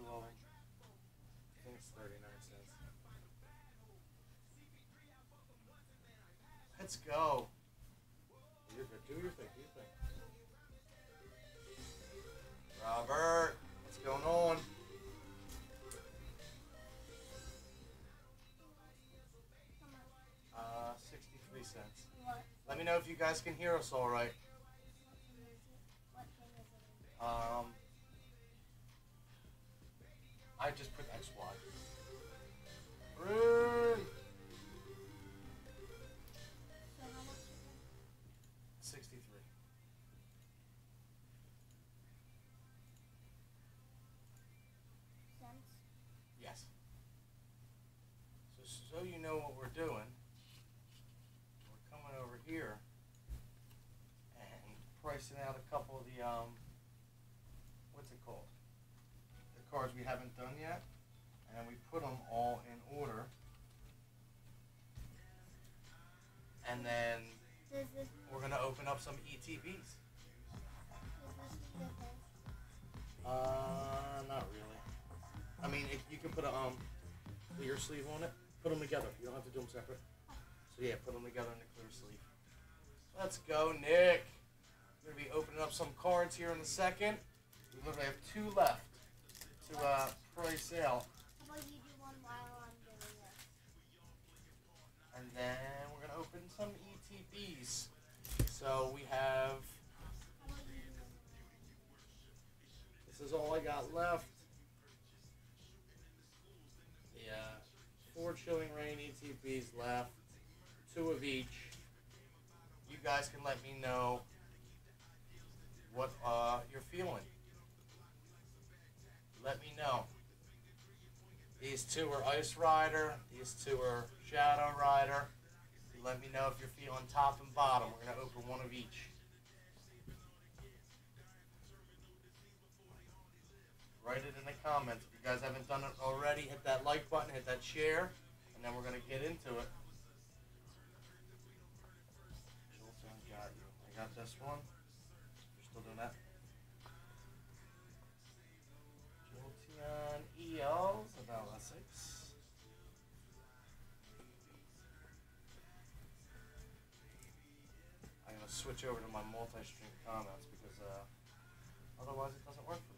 of them. I think it's 39 cents. Let's go. You're good. Do your thing. Do your thing. Robert, what's going on? Uh, 63 cents. Let me know if you guys can hear us all right. I just put XY. Rude. 63. Yes. So you know what we're doing. We're coming over here and pricing out a couple of the what's it called? The cards we haven't done yet, and we put them all in order. And then we're gonna open up some ETBs. Not really. I mean, you can put a clear sleeve on it. Put them together. You don't have to do them separate. So yeah, put them together in the clear sleeve. Let's go, Nick. We're gonna be opening up some cards here in a second. We literally have 2 left to price out. How about you do one while I'm doing this? And then we're gonna open some ETBs. So we have. This is all I got left. Yeah, 4 Chilling Reign ETBs left. 2 of each. You guys can let me know what you're feeling. Let me know. These 2 are Ice Rider. These 2 are Shadow Rider. Let me know if you're feeling top and bottom. We're going to open 1 of each. Write it in the comments. If you guys haven't done it already, hit that like button, hit that share, and then we're going to get into it. Jolteon got you. I got this one. You're still doing that? Jolteon ELs, about a 6. I'm going to switch over to my multi-stream comments because otherwise it doesn't work for me.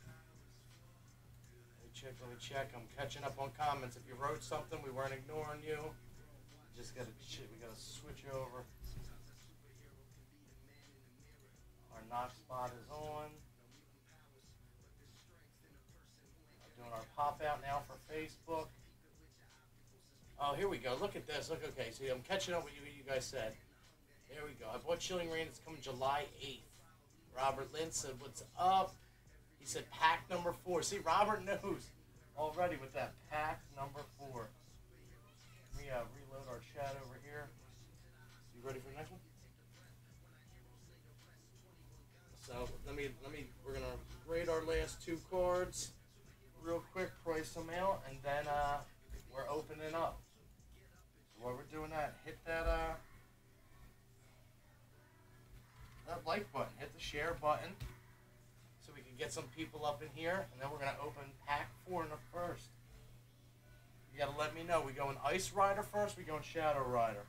Let me check. I'm catching up on comments. If you wrote something, we weren't ignoring you. We gotta switch over. Our knock spot is on. We're doing our pop out now for Facebook. Oh, here we go. Look at this. Look, okay. See, I'm catching up with what you guys said. There we go. I bought Chilling Reign. It's coming July 8th. Robert Lynn said, "What's up?" He said, "Pack number 4." See, Robert knows already with that pack number 4. Let me reload our chat over here. You ready for the next one? So we're gonna grade our last 2 cards real quick, price them out, and then we're opening up. So while we're doing that, hit that like button, hit the share button. So we can get some people up in here, and then we're going to open pack 4 in the first. You got to let me know. We going Ice Rider first, we going Shadow Rider?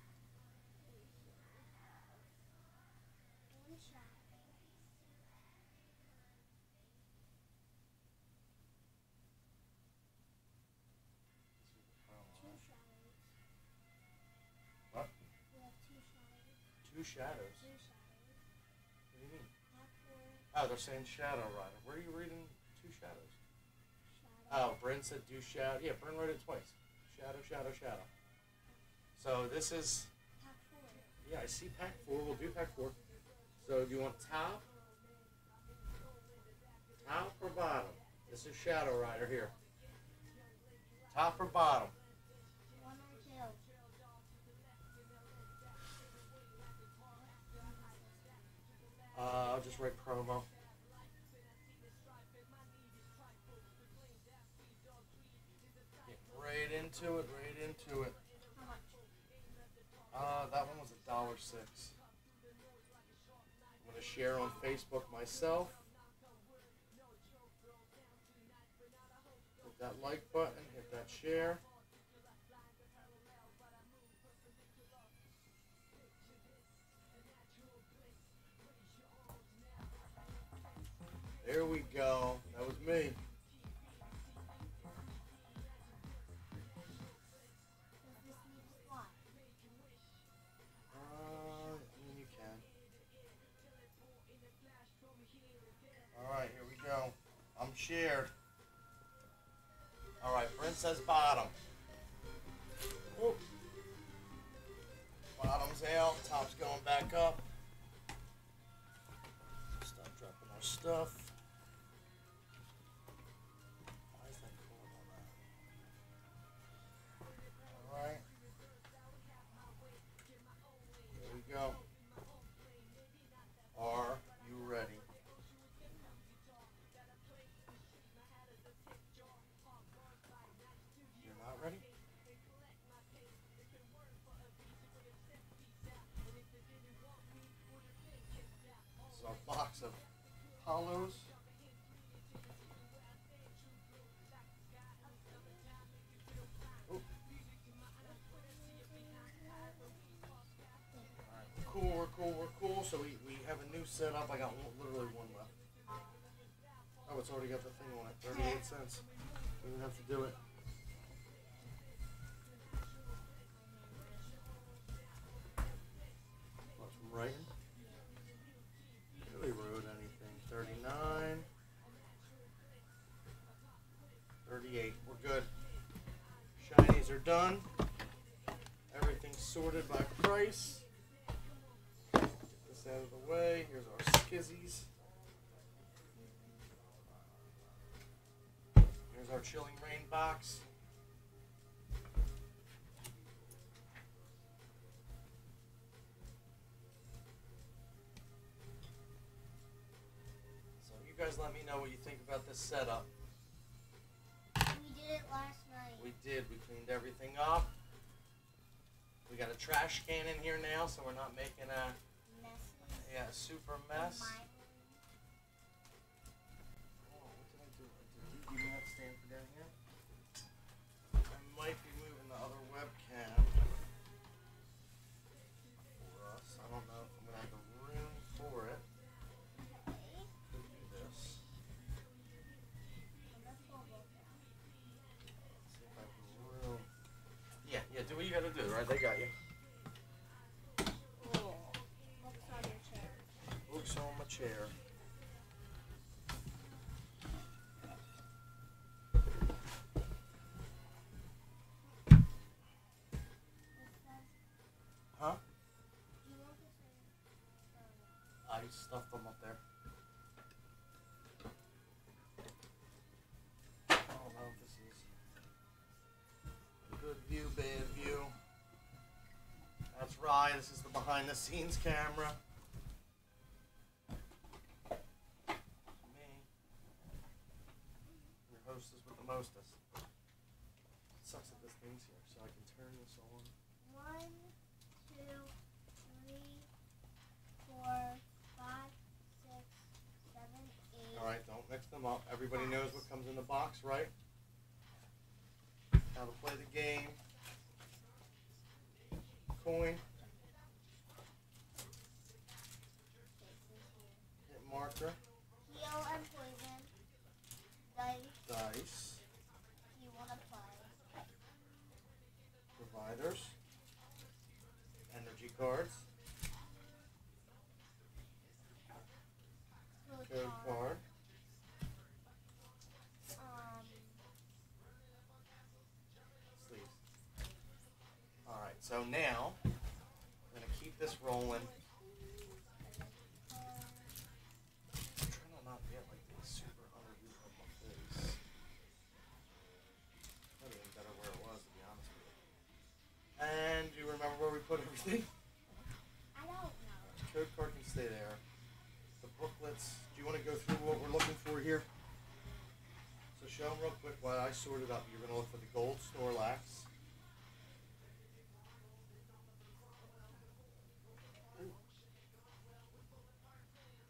What? 2 shadows. What do you mean? Oh, they're saying Shadow Rider. Where are you reading 2 shadows? Oh, Bryn said do shadow. Yeah, Bryn wrote it twice. Shadow, shadow, shadow. So this is... Pack 4. Yeah, I see pack 4. We'll do pack 4. So do you want top? Top or bottom? This is Shadow Rider here. Top or bottom? 1 or 2. I'll just write promo. Get right into it, right into it. How much? That one was $1.06. I'm gonna share on Facebook myself. that like button, hit that share. There we go. That was me. I mean, you can. Alright, here we go. I'm shared. Alright, Princess Bottom. Whoop. Bottom's out, top's going back up. Stop dropping our stuff. Why is that going on that? Alright. Here we go. Are you ready? You're not ready? This is our box of hollows. Ooh. Alright, we're cool. So we have a new setup. I got literally one left. Oh, it's already got the thing on it. 38 cents. We don't have to do it. What's from writing? Really wrote anything. 39. 38. We're good. Shinies are done. Everything's sorted by price. Get this out of the way. Here's our skizzies. Here's our Chilling Reign box. So you guys let me know what you think about this setup. We did it last night. We did. We cleaned everything up. We got a trash can in here now, so we're not making a super mess. Oh, what did I do? Did you not stand for down here? I might be moving the other webcam for us. I don't know if I'm going to have the room for it. Could do this. Let's see if I have the room. Yeah, do what you got to do, right? They got you. Books on my chair. Huh? I stuffed them up there. I don't know if this is a good view, bad view. That's right, this is the behind the scenes camera. Me. Your hostess with the mostest. It sucks that this thing's here, so I can turn this on. 1, 2, 3, 4, 5, 6, 7, 8. Alright, don't mix them up. Everybody knows what comes in the box, right? How to play the game. Coin. Hit marker. Heal and poison. Dice. Dice. You want to play. Providers. Energy cards. Code card. Sleeves. Alright, so now I'm going to keep this rolling. I'm trying to not get like the super underview of my face. That would have been better where it was, to be honest with you. And do you remember where we put everything? I don't know. Code card can stay there. The booklets. Do you want to go through what we're looking for here? So show them real quick while I sort it up. You're going to look for the Gold Snorlax.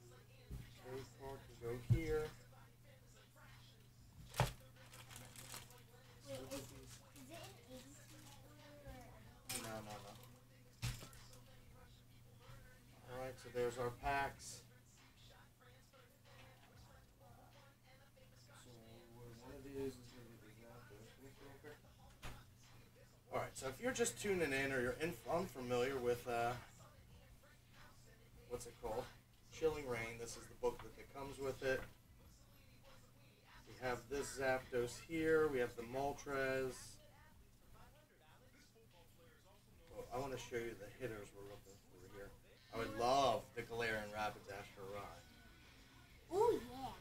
Code card can go here. so there's our packs. So one of these is going to be the Zapdos. Alright, so if you're just tuning in or you're unfamiliar with, what's it called? Chilling Reign. This is the booklet that comes with it. We have this Zapdos here. We have the Moltres. Oh, I want to show you the hitters we're looking for here. I would love the Galarian Rapidash for Rye. Oh yeah.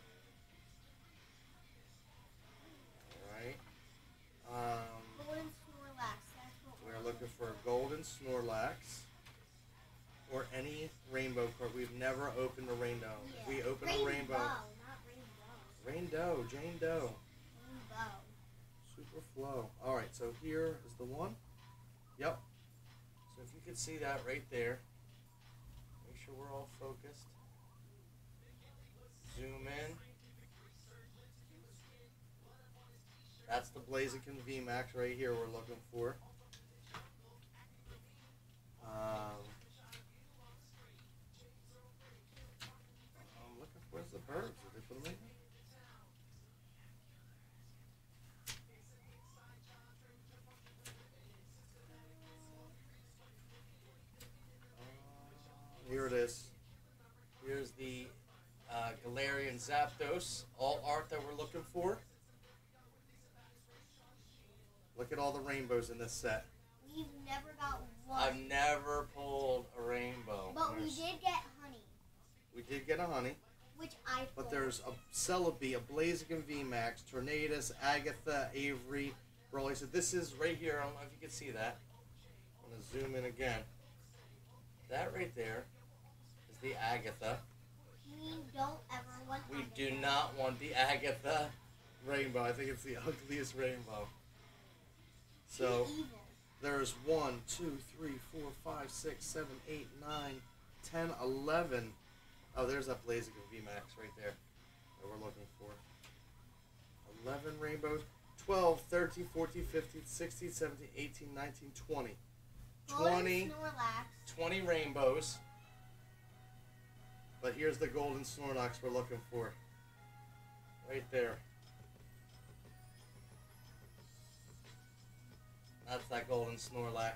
Alright. Golden Snorlax. That's what We're looking for a Golden Snorlax. Or any rainbow card. We've never opened a rainbow. Yeah. If we open a rainbow. Not rainbow. Rainbow, Jane Doe. Rainbow. Super flow. Alright, so here is the one. Yep. So if you could see that right there. Make sure we're all focused. Zoom in. That's the Blaziken VMAX right here we're looking for. I'm looking for, where's the birds? Did they put them in here? Here it is. Here's the Galarian Zapdos, all art that we're looking for. Look at all the rainbows in this set. We've never got one. I've never pulled a rainbow. But we did get honey. We did get a honey. Which I pulled. But there's a Celebi, a Blaziken VMAX, Tornadus, Agatha, Avery, Broly. So this is right here. I don't know if you can see that. I'm going to zoom in again. That right there is the Agatha. We don't ever want We Agatha. do not want the Agatha rainbow. I think it's the ugliest rainbow. So She's evil. there's 1, 2, 3, 4, 5, 6, 7, 8, 9, 10, 11. Oh, there's that Blaziken VMAX right there that we're looking for. 11 rainbows. 12, 13, 14, 15, 16, 17, 18, 19, 20. Golden 20, Snorlax. 20 rainbows. But here's the Golden Snorlax we're looking for. Right there. That's that Golden Snorlax.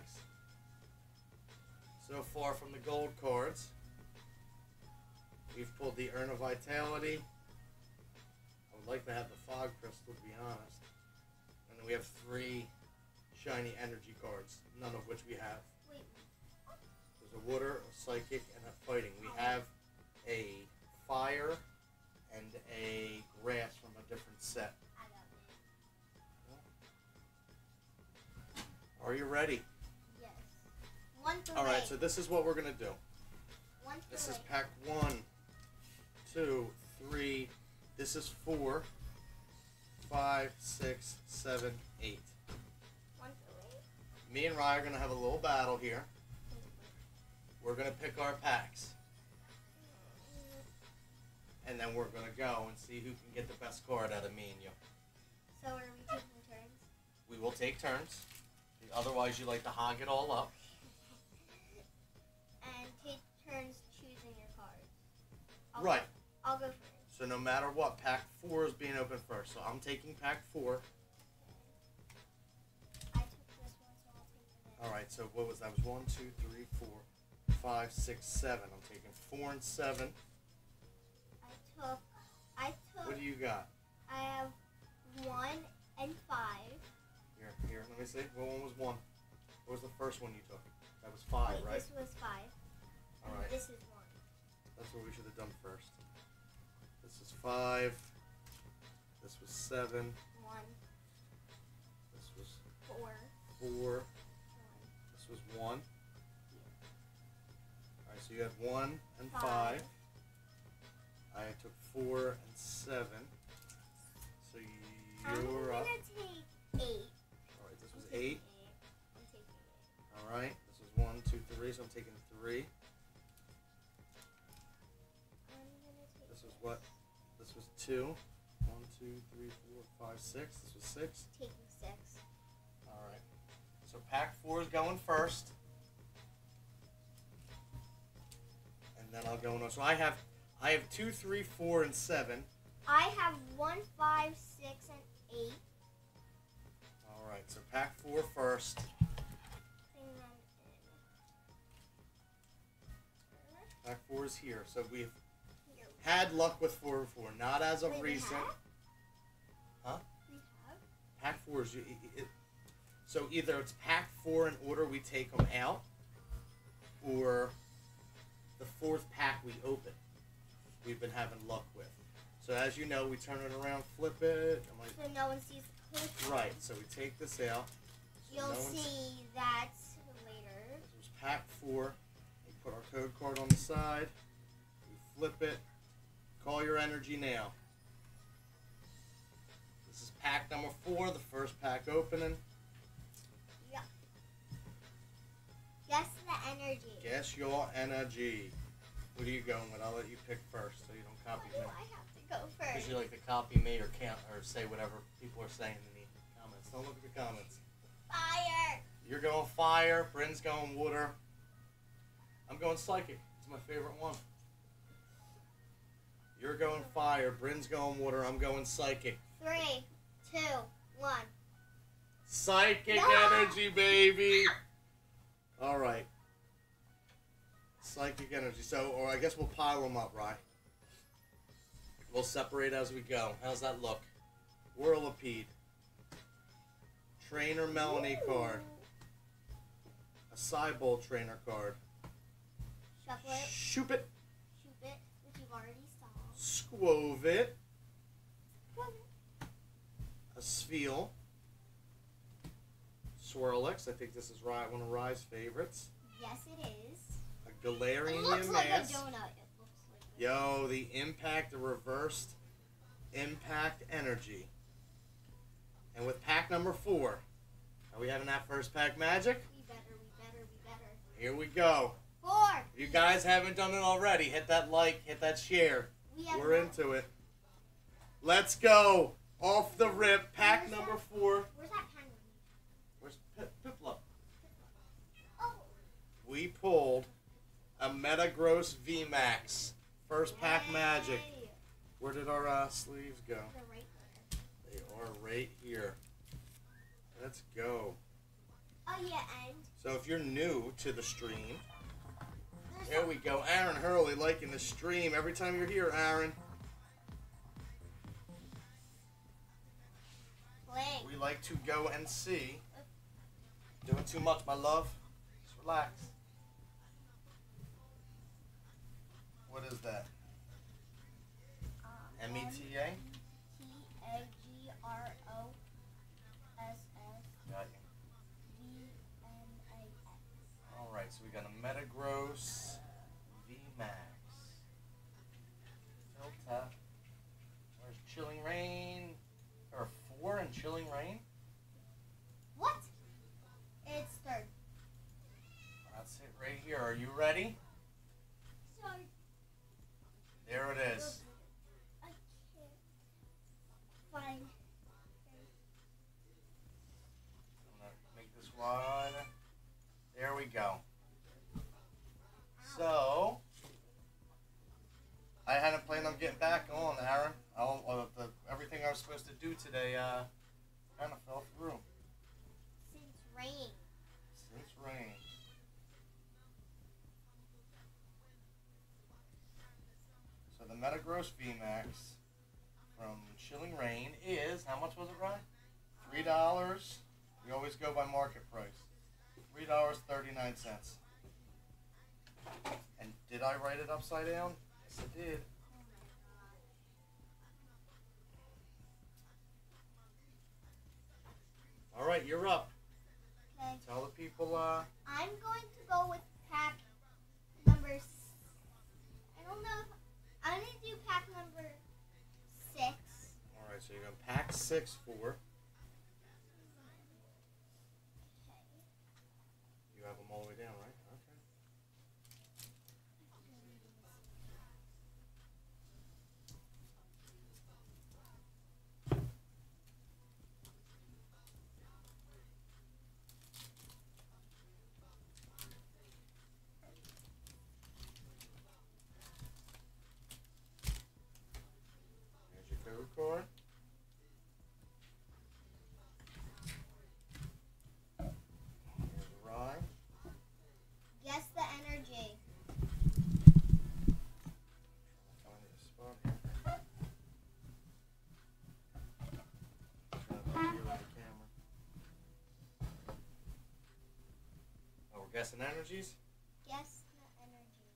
So far from the gold cards, we've pulled the Urn of Vitality. I would like to have the Fog Crystal, to be honest. And then we have 3 shiny energy cards, none of which we have. Wait. There's a Water, a Psychic, and a Fighting. We have a Fire and a Grass from a different set. I got it. Are you ready? Yes. One for Alright, Ray. so this is what we're going to do. One for This is Ray. pack 1, 2, 3. This is 4, 5, 6, 7, 8. One for Ray. Me and Rye are going to have a little battle here. We're going to pick our packs. And then we're going to go and see who can get the best card out of me and you. So are we taking turns? We will take turns. Otherwise, you like to hog it all up. And take turns choosing your cards. Right. I'll go first. So no matter what, pack 4 is being opened first. So I'm taking pack 4. I took this one, so I'll take it next. Alright, so what was that? It was 1, 2, 3, 4, 5, 6, 7. I'm taking 4 and 7. I took. What do you got? I have 1 and 5. Here, let me see. What one was 1? What was the first one you took? That was 5, Wait, right? This was 5. Alright. This is 1. That's what we should have done first. This is 5. This was 7. 1, This was 4, 4. 1. This was 1. Alright, so you had 1 and 5. 5. I took 4 and 7. So you're I'm up. gonna take 8. Alright, this was 8. I'm taking 8. Alright, this was 1, 2, 3, so I'm taking 3. I'm gonna take This was what? This was 2. 1, 2, 3, 4, 5, 6. This was 6. taking 6. Alright. So pack 4 is going first. And then I'll go on. So I have 2, 3, 4, and 7. I have 1, 5, 6, and 8. All right, so pack 4 first. Pack 4 is here. So we've had luck with 4 before, not as of recent. Huh? We have? Pack 4 is so either it's pack 4 in order we take them out, or the 4th pack we open. We've been having luck with. So as you know, we turn it around, flip it. So no one sees the code. Right. So we take this out. So You'll see that later. This was pack 4. We put our code card on the side. We flip it. Call your energy now. This is pack number 4, the first pack opening. Yeah. Guess the energy. Guess your energy. What are you going with? I'll let you pick first so you don't copy me. Why do I have to go Because first? you like to copy me or count or say whatever people are saying in the comments. Don't look at the comments. Fire. You're going fire. Bryn's going water. I'm going psychic. It's my favorite one. You're going fire. Bryn's going water. I'm going psychic. 3, 2, 1. Psychic No. energy, baby. All right. Psychic energy. So, or I guess we'll pile them up, right? We'll separate as we go. How's that look? Whirlipede. Trainer Melanie card. A Cybolt trainer card. Shuffle it. Shoop it. Shoot it, which you've already saw. Squovit. A Sfeel. Swirlix. I think this is one of Rye's favorites. Yes, it is. A Galarian It looks like a Mask. donut. It looks like a Yo, the impact, the reversed impact energy. And with pack number 4, are we having that first pack magic? We better. Here we go. 4. If you guys haven't done it already, hit that like, hit that share. We're into it. Let's go. Off the rip, pack number 4. Where's that penguin? Where's Piplup? Oh. We pulled a Metagross VMAX. First pack magic. Yay. Where did our sleeves go? They're right there. They are right here. Let's go. Oh yeah, and So if you're new to the stream, there we go. Aaron Hurley liking the stream. Every time you're here, Aaron. Blake. We like to go and see. Doing too much, my love. Just relax. What is that? META? TAGROSS. Got you. Alright, so we got a Metagross VMAX. Filta. Where's Chilling Reign? There are 4 in Chilling Reign? What? It's third. That's it right here. Are you ready? Sorry. There it is. I can't find. I'm going to make this wide. There we go. So, I hadn't planned on getting back on, Aaron. Everything I was supposed to do today kind of fell through. Since rain. Since rain. So the Metagross VMAX from Chilling Reign is, how much was it, Ryan? $3. We always go by market price. $3.39. And did I write it upside down? Yes, I did. All right, you're up. Okay. Tell the people. I'm going to go with pack number. I don't know. I'm going to do pack number 6. All right, so you're going to pack 6 for. Okay. You have them all the way down, right? Okay. guessing energies? Guess the energy.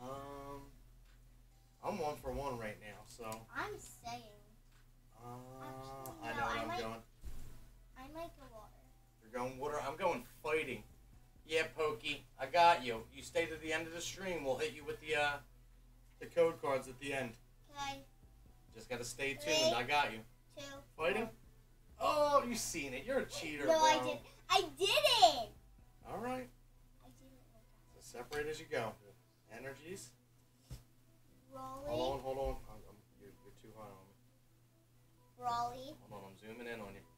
I'm 1 for 1 right now, so. I'm saying. I know what I'm going. I might go water. You're going water. I'm going fighting. Yeah, Pokey, I got you. You stay to the end of the stream. We'll hit you with the code cards at the end. Okay. Just gotta stay tuned. 3, I got you. 2. Fighting? 1. Oh, you seen it. You're a cheater, No, bro. I didn't. I didn't. All right. I didn't. So separate as you go. Energies. Rolly. Hold on. You're too high on me. Rolly. Hold on, I'm zooming in on you.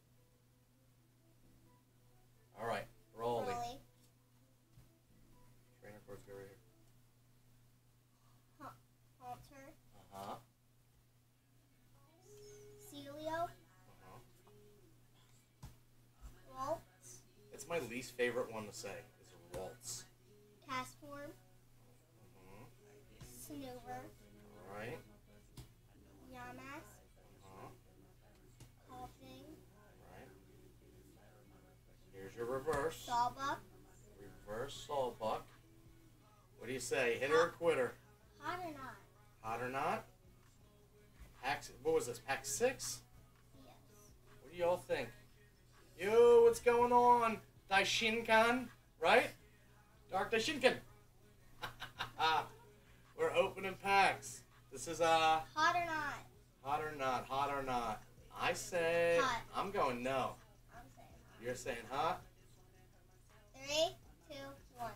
All right, Rolly. Trainer cards go right here. Halter. Uh-huh. Celio. Uh-huh. Waltz. It's my least favorite one to say, is Waltz. Castform. Mm-hmm. Snoover. All right. Yamask. Uh-huh. Coughing. Right. Here's your reverse. Sawbuck. Reverse Sawbuck. What do you say? Hitter or quitter? Hot or not? Hot or not? Pack, what was this? Pack 6? Yes. What do y'all think? Yo, what's going on? Daishinkan, right? Dark Daishinkan. We're opening packs. This is Hot or not? hot or not, hot or not. I say Hot. I'm going no. I'm saying hot. You're saying hot? 3, 2, 1.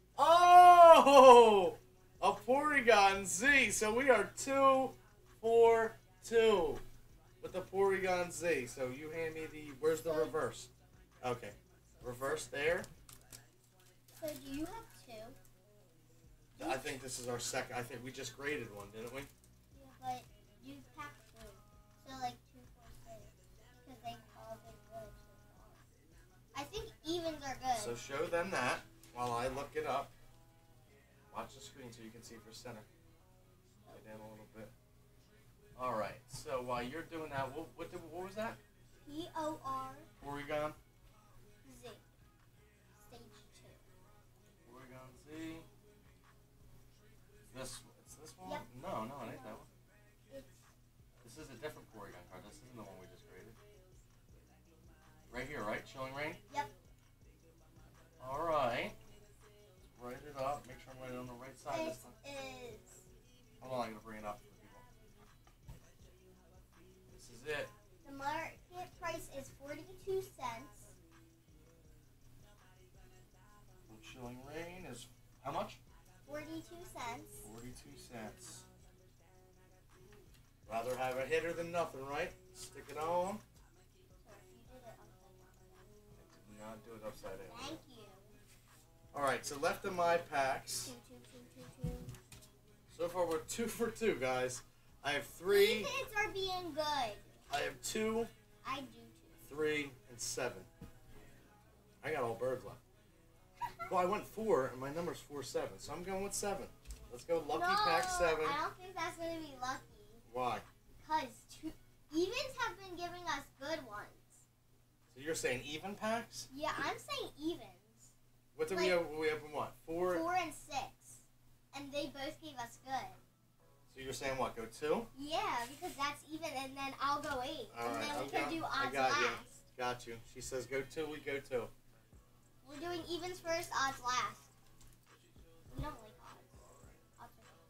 Oh! A Porygon Z. So we are 2 for 2 with the Porygon Z. So you hand me the. Where's the reverse? Okay. Reverse there. So do you have 2? I think this is our second. I think we just graded one, didn't we? Yeah, but you packed 3. So like 2, 4, 6. Because they've all been good so far. I think evens are good. So show them that while I look it up. Watch the screen so you can see for center. Lay down a little bit. All right. So while you're doing that, what was that? P-O-R-Z. Porygon. Stage 2. Porygon Z. It's this one? Yep. No, it ain't that one. It's This is a different Porygon card. This isn't the one we just graded. Right here, right? Chilling Reign? Yep. All right. Let's write it up. Make sure I'm writing on the right side this This time. is Hold on, I'm going to bring it up for people. This is it. the market price is 42 cents. The Chilling Reign is how much? 42 cents. 42 cents. Rather have a hitter than nothing, right? Stick it on. So you did it upside down. Do not do it upside down. Thank you. Alright, so left of my packs. 2. So far we're 2 for 2, guys. I have 3. Evens are being good. I have 2, I do 3, and 7. I got all birds left. Well, I went 4, and my number's 4-7, so I'm going with 7. Let's go lucky pack 7. I don't think that's going to be lucky. Why? Because evens have been giving us good ones. So you're saying even packs? Yeah, I'm saying evens. What did we Like, have? We opened what? 4? 4 and 6. And they both gave us good. So you're saying what? Go 2? Yeah, because that's even, and then I'll go 8. All and right, then we okay. can do I odds got last. you. Got you. She says go 2, we go 2. We're doing evens first, odds last. We don't like odds. Odds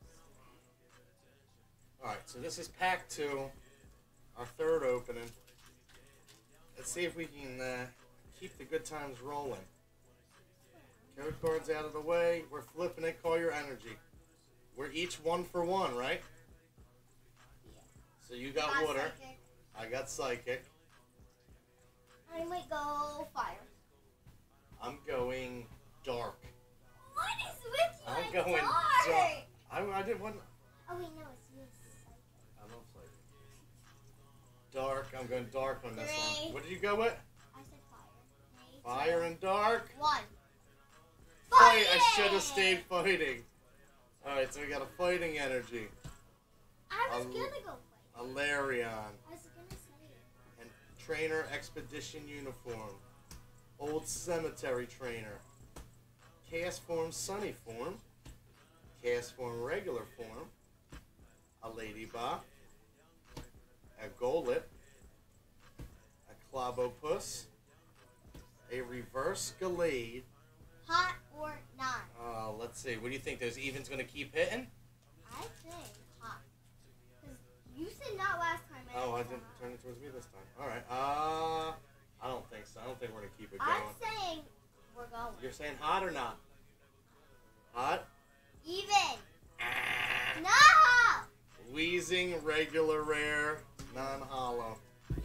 are Alright, so this is pack 2, our third opening. Let's see if we can keep the good times rolling. Code cards out of the way. We're flipping it. Call your energy. We're each 1 for 1, right? Yeah. So you got water. Psychic. I got psychic. I might go fire. I'm going dark. What is with you? I'm and going dark? dark. I did one. Oh wait, no, it's you. Psychic. I love psychic. Dark. I'm going dark on this 3. one. What did you go with? I said fire. 3, Fire and dark. 1. Fight! I should have stayed fighting. Alright, so we got a fighting energy. I was gonna go fight. A Larion. I was gonna say it. And Trainer Expedition Uniform. Old Cemetery Trainer. Cast Form Sunny Form, Cast Form Regular Form, a Ladybug, a Golett, a Clobopus, a Reverse Gallade. Hot or not? Let's see. What do you think? Those evens going to keep hitting? I think hot. Because you said not last time. Oh, I didn't turn it towards me this time. All right. I don't think so. I don't think we're going to keep it going. I'm saying we're going. You're saying hot or not? Hot? Even. No! Wheezing, regular rare, non-hollow.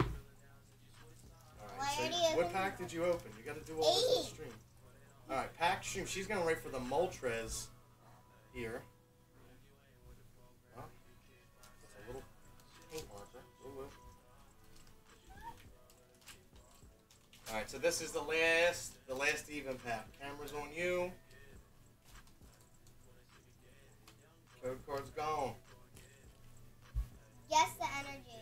Alright, so what pack did you open? You got to do all this on stream. Alright, pack stream. She's going right for the Moltres here. Oh, that's a little paint marker. Alright, so this is the last even pack. Camera's on you. Code card's gone. Guess the energy.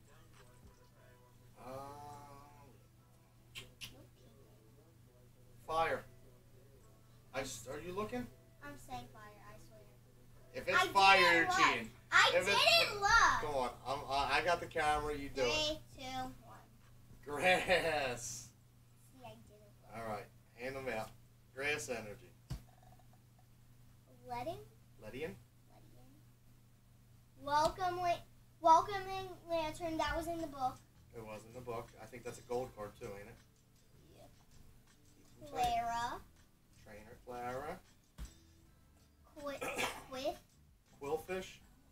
Fire. Are you looking? I'm saying fire, I swear. If it's fire, you're cheating. I didn't look. Come on. I got the camera. You do it. 3, 2, 1. Grass. See, I didn't look. All right. Hand them out. Grass energy. Ledian? Welcoming Lantern. That was in the book. It was in the book. I think that's a gold card too, ain't it? Yeah. Clara. Trainer Clara. Quillfish.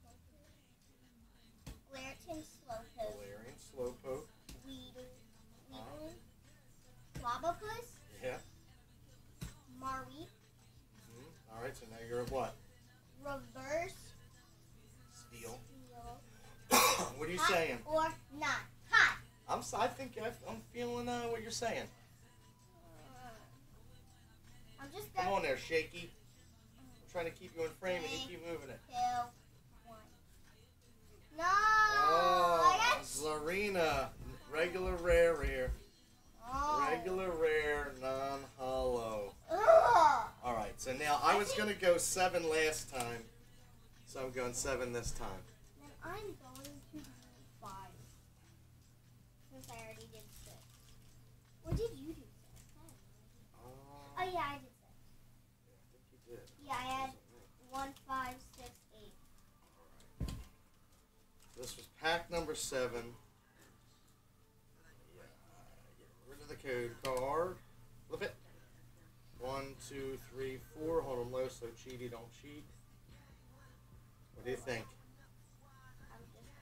Galarian Slowpoke. Slowpoke. Weedle. Clobopus. Yeah. Marweep. All right, so now you're at what? Reverse. Steel. What are you Hot saying? Or not? Hot. I think I'm feeling what you're saying. I'm just Come gonna. on there, Shaky. I'm trying to keep you in frame and you keep moving it. 2, 1. No! I got Zarina. Regular rare here. Oh. Regular rare, non-hollow. Ugh. Alright, so now I was going to go 7 last time. So I'm going 7 this time. Then I'm going to do 5. Since I already did 6. Or did you do 6? Oh yeah, I did 6. Yeah, I think you did. Yeah, I had 1, 5, 6, 8. This was pack number 7. Yeah, get rid of the code card. Flip it. 1, 2, 3, 4. Hold them low so cheaty don't cheat. What do you think? I'm just gonna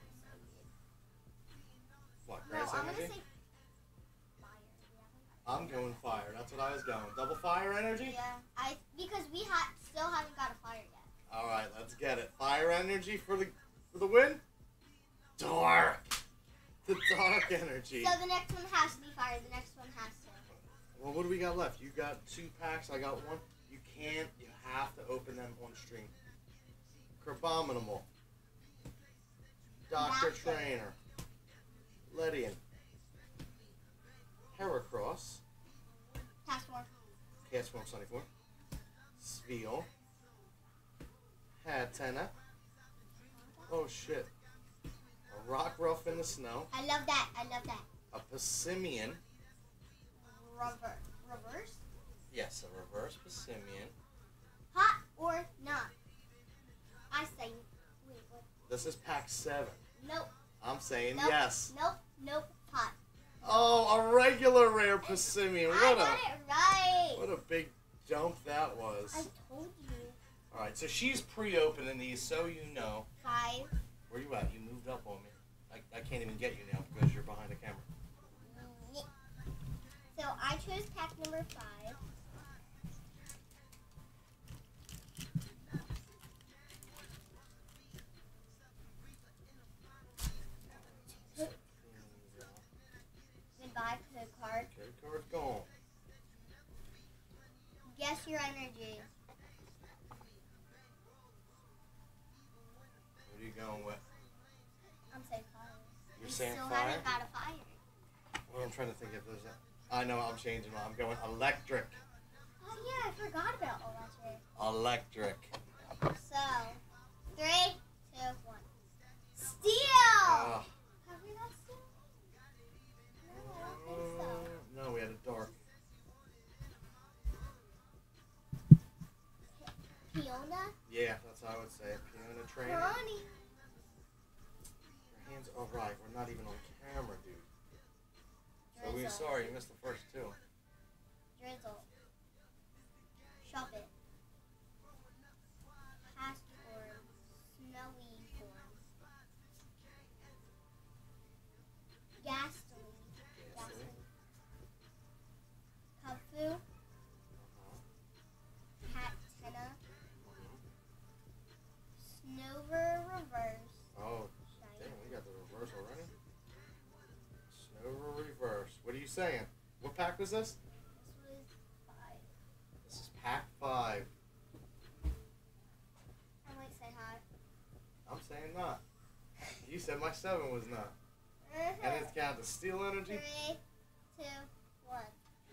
say What, no, grass I'm gonna energy? say fire. I'm going fire. That's what I was going. Double fire energy? Yeah, because we still haven't got a fire yet. All right, let's get it. Fire energy for the win. Dark. The dark energy. So the next one has to be fire. The next one has to. Well, what do we got left? You got 2 packs. I got 1. You can't. You have to open them on stream. Crabominable. Dr. Trainer. Ledian. Heracross. Task Force. Cast Form Sunny Form. Sveal. Hatena. Oh shit. A Rockruff in the snow. I love that. I love that. A Passimian. Reverse. Yes, a reverse Passimian. Hot or not? I say. Wait, what? This is pack 7. Nope. I'm saying Nope. yes. Nope. Hot. Oh, a regular rare Passimian. I got it right. What a big jump that was. I told you. All right, so she's pre-opening these, so you know. 5. Where you at? You moved up on me. I can't even get you now because you're behind the camera. So I chose pack number 5. Goodbye, code card. Code card's gone. Guess your energy. What are you going with? I'm saying fire. You're We saying still fire? haven't got a fire. Well, I'm trying to think if there's a... I know, I'm changing. I'm going electric. Oh yeah, I forgot about Yeah, that's how I would say it. Piano trainer. Ronnie. Your hands are right. We're not even on camera, dude. So we're Drizzle. sorry you missed the first two. Drizzle. Shop it. Past form. Snowy form. Ghastly. Kafu. Hatenna. Snover reverse. Oh, damn, we got the reverse already. Snover reverse. What are you saying? What pack was this? This was 5. This is pack 5. I might say hi. I'm saying not. You said my 7 was not. And it's got the steel energy. 3, 2, 1.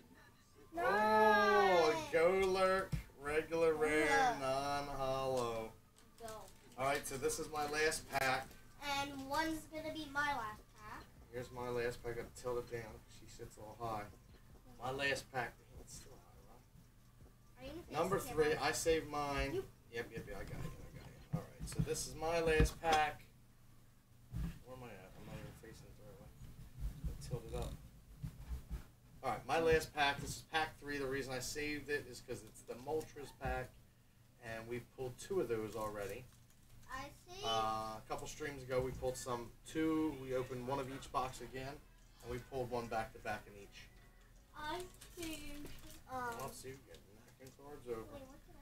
Oh, Nice. Go Lurk, regular rare, Yeah. non-hollow. Go. Alright, so this is my last pack. And one's gonna be my last pack. Here's my last pack. I gotta tilt it down. She sits a little high. My last pack. Damn, it's still high, Are you gonna face Number the 3, camera? I saved mine. You- Yep, I got you. Alright, so this is my last pack. Where am I at? I'm not even facing it the right way. Just tilt it up. Alright, my last pack. This is pack 3. The reason I saved it is because it's the Moltres pack. And we've pulled 2 of those already. I see. A couple streams ago, we pulled 2. We opened one of each box again. And we pulled one back to back in each. I see. Let's see, we're getting knocking cards over. Wait, what did I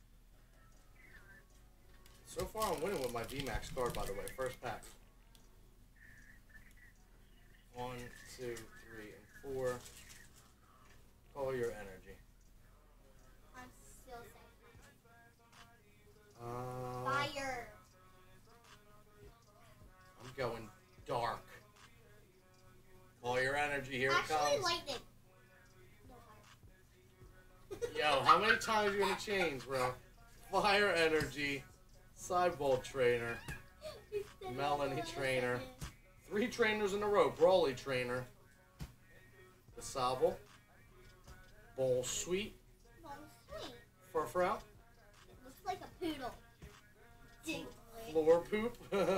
So far, I'm winning with my VMAX card, by the way. First pack. 1, 2, 3, and 4. Call your energy. I'm still saying Uh, fire. I'm going dark. Call your energy. Here Actually, it comes. lightning. No fire. Yo, how many times are you gonna change, bro? Fire energy. Sideball trainer. Melanie trainer. 3 trainers in a row. Brawly trainer. The Sobble. Bowl Sweet. Long sweet. Furfrou. It looks like a poodle. Dinkly. Floor Poop.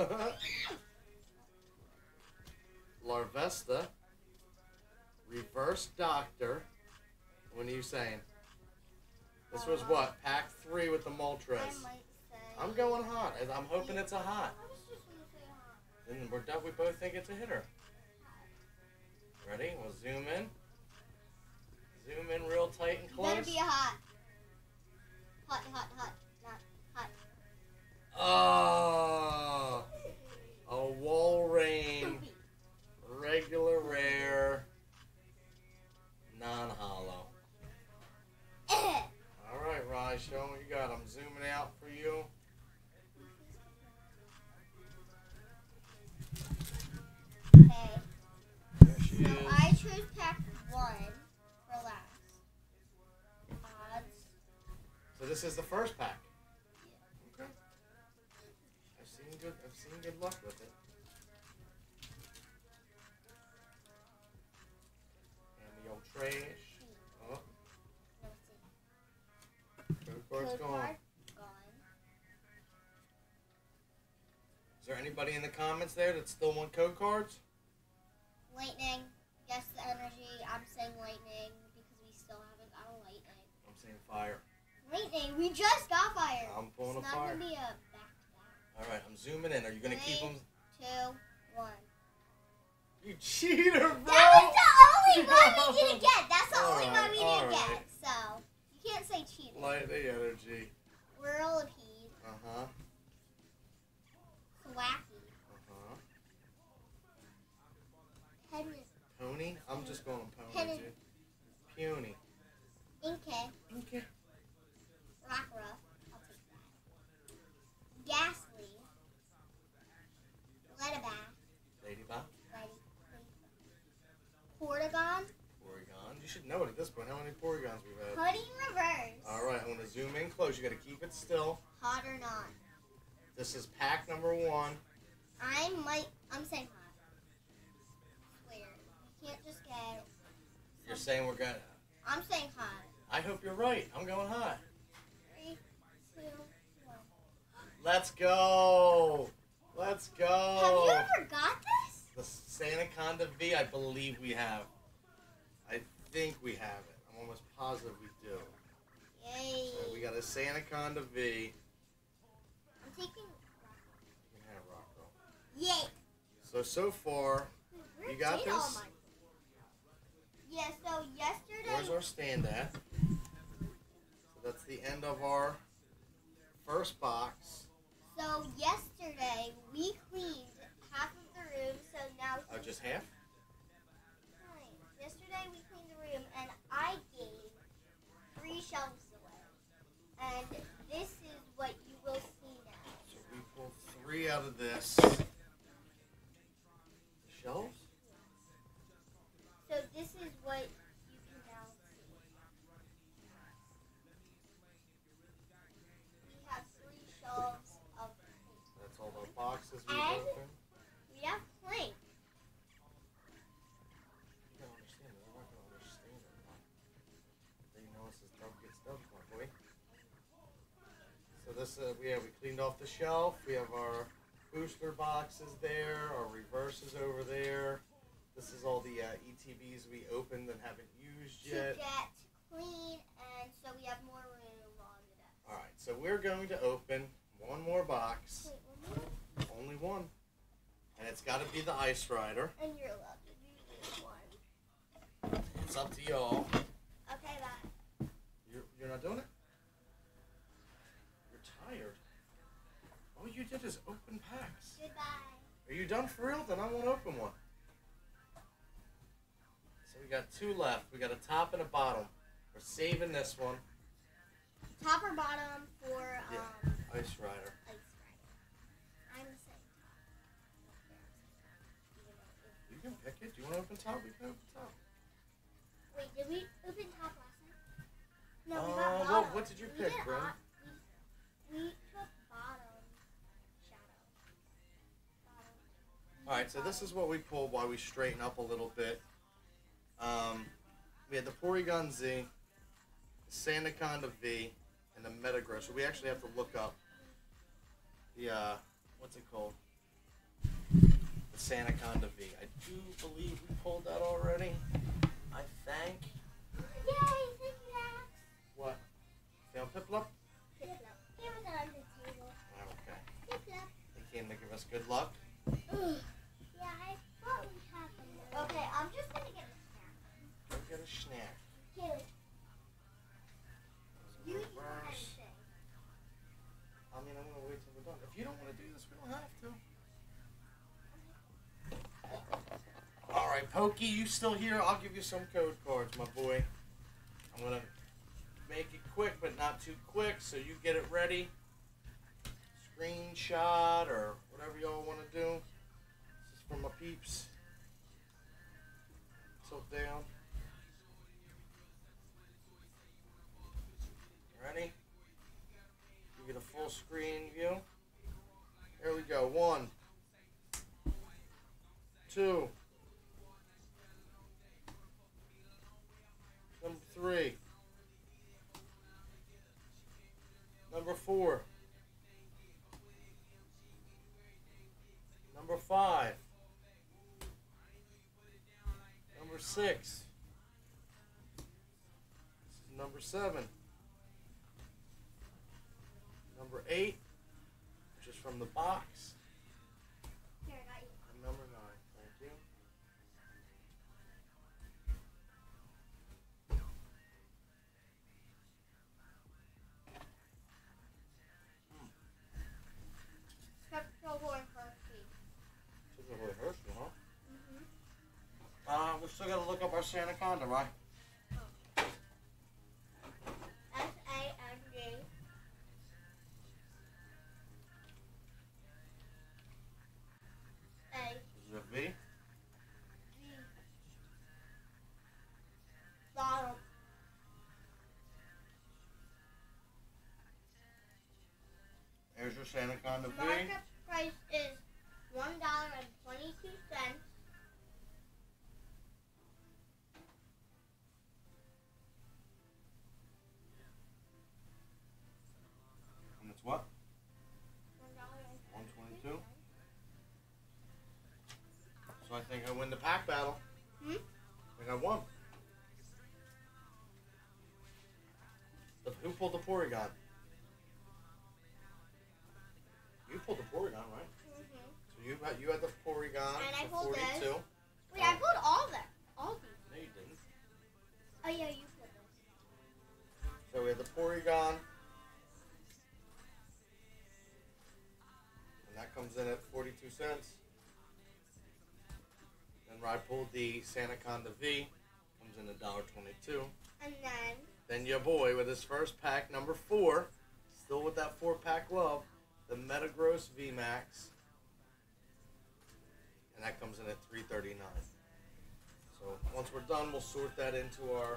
Larvesta. Reverse Doctor. What are you saying? This was what? Pack 3 with the I Moltres. might say. I'm going hot. I'm hoping it's a hot. I was just gonna say hot. Then we're done. We both think it's a hitter. Ready? We'll zoom in. Zoom in real tight and close. Better be a hot. Hot, hot, hot. Not hot. Oh, a wall rain, regular rare, non-hollow. All right, Raj, show 'em what you got. I'm zooming out for you. Okay. There she So is. I chose pack 1 for last. Odds. So this is the first pack. Okay. I've seen good luck with it. And the old trash. Oh, Let's see. code card's Code gone. card gone. Is there anybody in the comments there that still want code cards? Lightning. Guess the energy. I'm saying lightning because we still haven't got a lightning. I'm saying fire. Lightning. We just got fire. I'm pulling It's a not fire. gonna be a back-to-back. All right, I'm zooming in. Are you gonna keep 3, them? 2, 1. You cheater, bro! That was the only one we didn't get. That's the only one we didn't alright. get. So you can't say cheating. Light the energy. Whirlipede. Uh-huh. Thwacky. Uh-huh. Penny. Pony? I'm just going pony, Penny. dude. Puny. Inke. Okay. Rockruff. I'll take that. Ghastly. Letabath. Ladybug. Porygon. Porygon. You should know it at this point. How many Porygons we've had? Putty Reverse. Alright, I'm gonna zoom in close. You gotta keep it still. Hot or not? This is pack number 1. I'm saying hot. Swear. You can't just get. You're saying we're gonna... I'm saying hot. I hope you're right. I'm going hot. 3, 2, 1. Let's go. Let's go. Have you ever got this? The Sandaconda V, I believe we have. I think we have it. I'm almost positive we do. Yay. So we got a Sandaconda V. I'm taking You can have Rocco. Yay. So far, you got this? Yeah, so yesterday... Where's our stand at? So that's the end of our first box. So yesterday, we cleaned half of the room, so now... Oh, just half? Right. Yesterday, we cleaned the room, and I gave 3 shelves away. And this is what you will see now. So we pulled 3 out of this. Shelves? So this is what you can now see. We have 3 shelves of paint. That's all the boxes we've And opened. we have plank. You gotta understand, they're not gonna understand it. They know this is Gets Dubz, my boy. So this, we cleaned off the shelf. We have our booster boxes there, our reverses over there. This is all the ETBs we opened and haven't used yet. To get clean, and so we have more room on the desk. Alright, so we're going to open one more box. Wait, one more? Only one. And it's got to be the Ice Rider. And you're allowed to do this one. It's up to y'all. Okay, bye. You're not doing it? You're tired. All you did is open packs. Goodbye. Are you done for real? Then I won't open one. So we got 2 left. We got a top and a bottom. We're saving this one. Top or bottom for Ice Rider. Ice Rider. I'm saying top. You can pick it. Do you want to open top? We can open top. Wait, did we open top last time? No, we got bottom. Well, what did you pick, did Brent? We took bottom shadow. Bottom. Alright, so this is what we pulled while we straighten up a little bit. We had the Porygon Z, the Sandaconda V, and the Metagross. So we actually have to look up the, what's it called? The Sandaconda V. I do believe we pulled that already. I think. Yay, thank you, Max. What? Found Piplup? Piplup. It was on the table. Okay. Piplup. They came to give us good luck. Yeah, I thought we had them. Okay, I'm just going to get a snack. Go get a snack. Cute. You eat Reverse. anything. I mean, I'm going to wait till we're done. If you don't want to do this, we don't have to. Alright, Pokey, you still here? I'll give you some code cards, my boy. I'm going to make it quick, but not too quick, so you get it ready. Screenshot or whatever y'all want to do. This is for my peeps. Tilt down. Ready? You get a full screen view. Here we go. 1, 2, number 3, number 4, number 5, number 6, this is number 7, number 8, which is from the box, Here, I got you. and number 9. Thank you. Spectral Horn Hershey. Took it away Hershey, huh? Mm-hmm. We still gotta look up our Sandaconda, right? S-A-N-D. A. Is it a V? V. Bottom. There's your Sandaconda V. Markup price is $1.22. And it's what? think I win the pack battle. Hmm? I think I won. But who pulled the Porygon? You pulled the Porygon, right? Mm-hmm. So you had the Porygon and I for pulled 42. this. Wait, I pulled all of them. All these. No, you didn't. Oh, yeah, you pulled this. So we had the Porygon. And that comes in at 42 cents. Then I pulled the Santaconda V. Comes in at $1.22. And Then your boy with his first pack, number 4. Still with that 4-pack love. The Metagross VMAX. And that comes in at $3.39. So once we're done, we'll sort that into our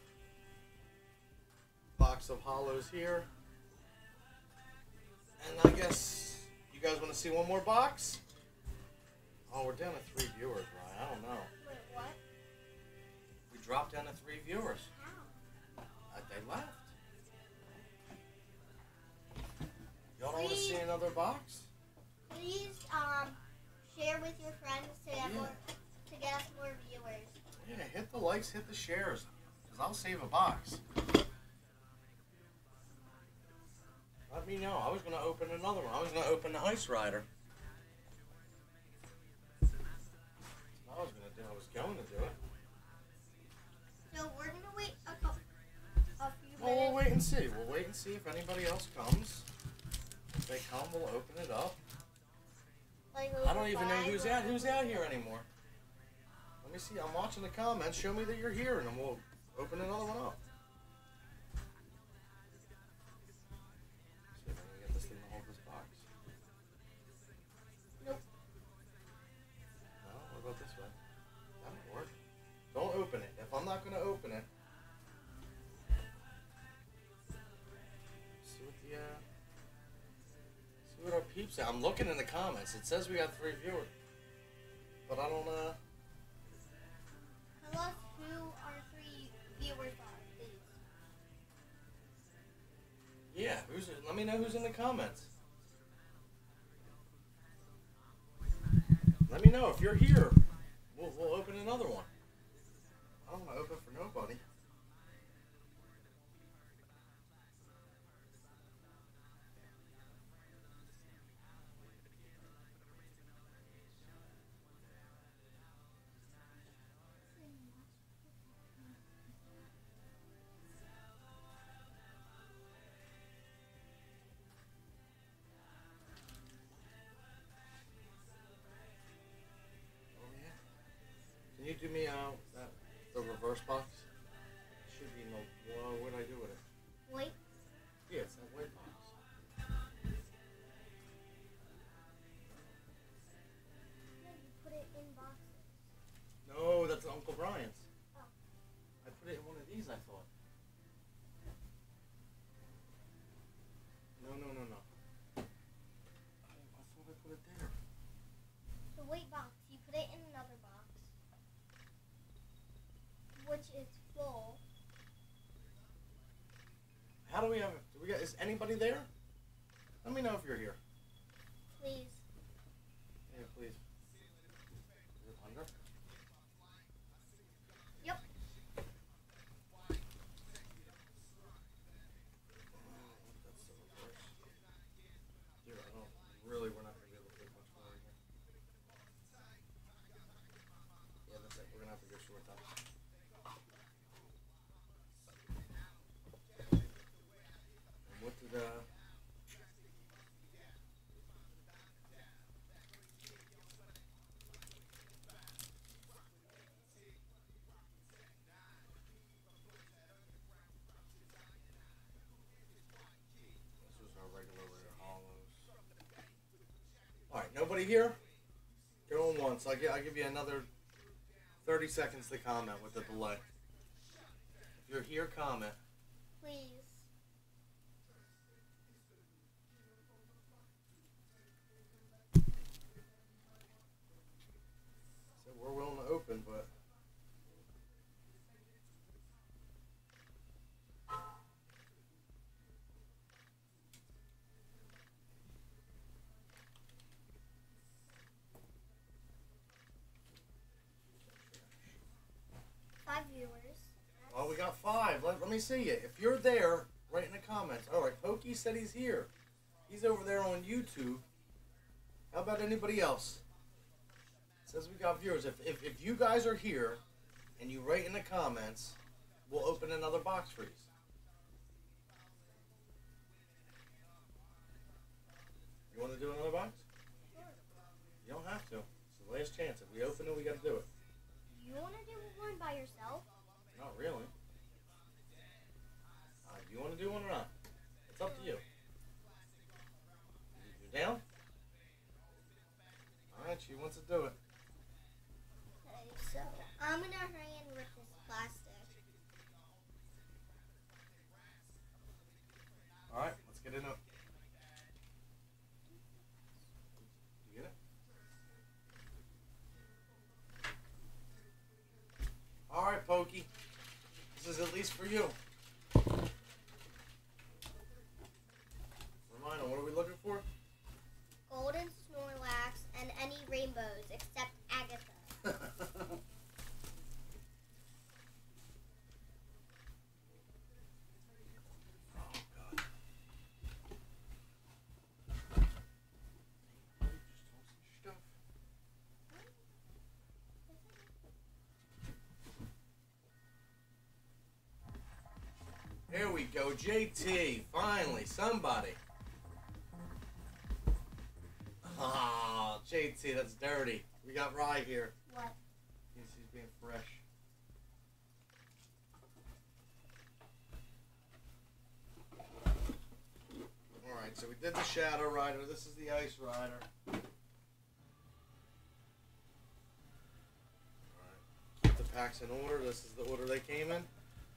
box of hollows here. And I guess you guys want to see one more box? Oh, we're down to 3 viewers, right? I don't know. wait, what? We dropped down to 3 viewers. How? They left. Y'all don't want to see another box? Please, share with your friends to get, to get us more viewers. Yeah, hit the likes, hit the shares, because I'll save a box. Let me know. I was going to open another one. I was going to open the Ice Rider. I was going to do it. So we're going to wait a few Well, minutes. we'll wait and see. We'll wait and see if anybody else comes. If they come, we'll open it up. Like I don't even know who's out here anymore. Let me see. I'm watching the comments. Show me that you're here, and then we'll open another one up. See if I can get this thing to hold this box. Nope. No? What about this way? That might work. Don't open it. If I'm not going to open it, see what our peeps are. I'm looking in the comments. It says we got 3 viewers, but I don't Tell us who our 3 viewers are, please. Yeah, let me know who's in the comments. Let me know if you're here. We'll open another one. I don't want to open for nobody. Can you do me the reverse box? Should be no. Well, what do I do with it? Wait. Yeah, it's that white box. No, you put it in boxes. No, that's Uncle Brian's. Oh. I put it in one of these, I thought. No. I thought I put it there. The white box, you put it in another box, which is full. How do we have it? Is anybody there? Let me know if you're here. Please. Yeah, please. Is it under? Yep. That's the reverse. Dude, I don't really. We're not gonna be able to put much more in here. Yeah, that's it. We're gonna have to go short top. And what did This was our regular hollows. Alright, nobody here? Going once. I'll give you another 30 seconds to comment with the delay. If you're here, comment. Please. So we're willing to open, but me see you. If you're there, write in the comments. All right, Pokey said he's here. He's over there on YouTube. How about anybody else? It says we got viewers. If you guys are here and you write in the comments, we'll open another box for you. You want to do another box? Sure. You don't have to. It's the last chance. If we open it, we got to do it. You want to do one by yourself? Not really. You want to do one or not? It's up to you. You down? Alright, she wants to do it. Okay, so I'm going to hurry in with this plastic. Alright, let's get in it. You get it? Alright, Pokey. This is at least for you. Reminder, what are we looking for? Golden Snorlax and any rainbows except Agatha. Oh, God. Here we go, JT. Finally, somebody. Ah, JT, that's dirty. We got Rye here. What? He's being fresh. Alright, so we did the Shadow Rider. This is the Ice Rider. Alright, keep the packs in order. This is the order they came in.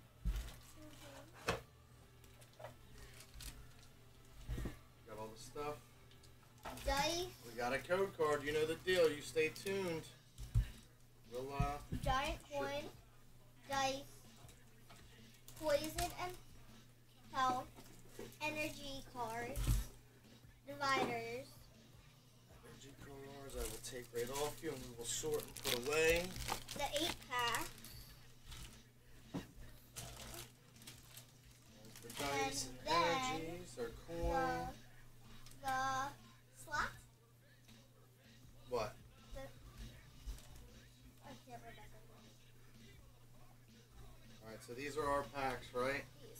Got all the stuff. Dice. We got a code card. You know the deal. You stay tuned. We'll, Giant coin. Dice. Poison and health. Energy cards. Dividers. Energy cards I will take right off you and we will sort and put away. The 8-pack. The dice and then energies or coin. The slot? What? I can't remember. Alright, so these are our packs, right? These.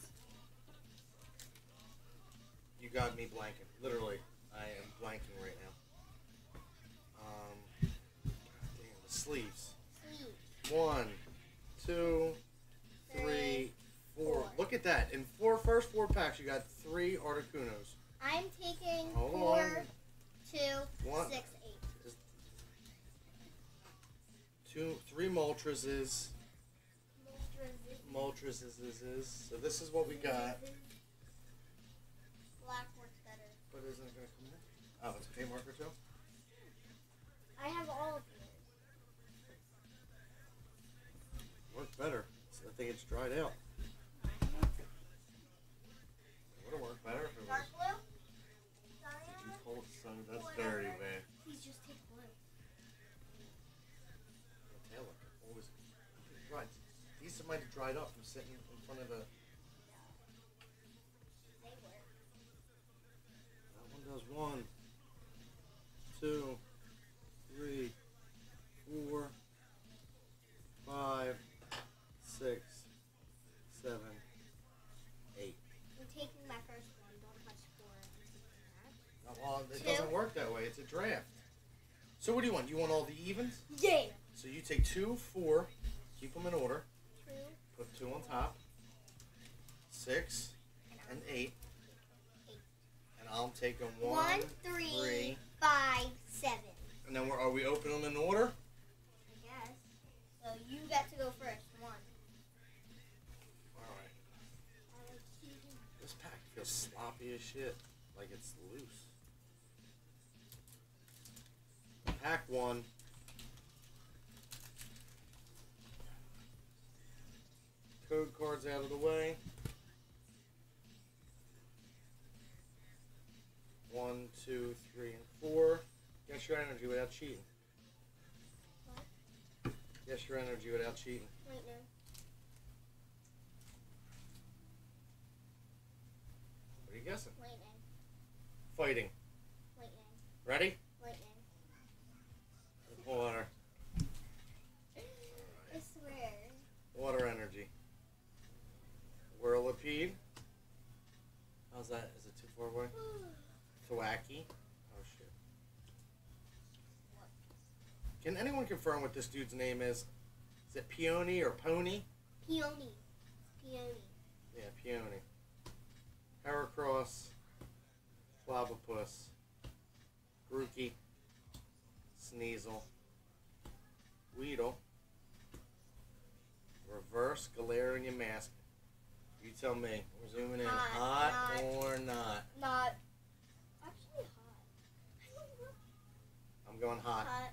You got me blanking. Literally, I am blanking right now. Damn, the sleeves. Sleeves. 1, 2, 3, 4. Look at that. In first four packs, you got 3 Articunos. I'm taking Hold 4, on. 2, One. 6, 8. 3 Moltres. So this is what we got. Black works better. But isn't it going to come in? Oh, it's a paint marker too? I have all of these. Work better. So I think it's dried out. It would have worked better if it was. Dark blue? You cold son, that's dirty, man. Please just take blue. The tail like always dried. These might have dried up from sitting in front of the. They were. That one does 1, 2, 3, 4, 5, 6, 7, 8. I'm taking my first one. Don't touch 4. I'm taking that. Well, it 2. doesn't work that way. It's a draft. So what do you want? You want all the evens? Yeah. So you take 2, 4, keep them in order. 2. Put 2 on top. 6 and 8. And I'll take them 1, 3, 5, 7. and then are we opening them in order? I guess. So you got to go first. 1. All right. This pack feels sloppy as shit, like it's loose. Pack 1. Code cards out of the way. 1, 2, 3, and 4. Guess your energy without cheating. What? Guess your energy without cheating. Right now. guessing? Lightning. Fighting. Lightning. Ready? Lightning. Water. I swear. Water energy. Whirlipede. How's that? Is it too far away? Thwacky. Oh shit. Can anyone confirm what this dude's name is? Is it Peony or Pony? Peony. Peony. Yeah, Peony. Heracross. Clobbopus. Grookey. Sneasel. Weedle. Reverse Galarian Mask. You tell me. We're zooming in. Hot or not? Not. Actually hot. I'm going hot. Hot.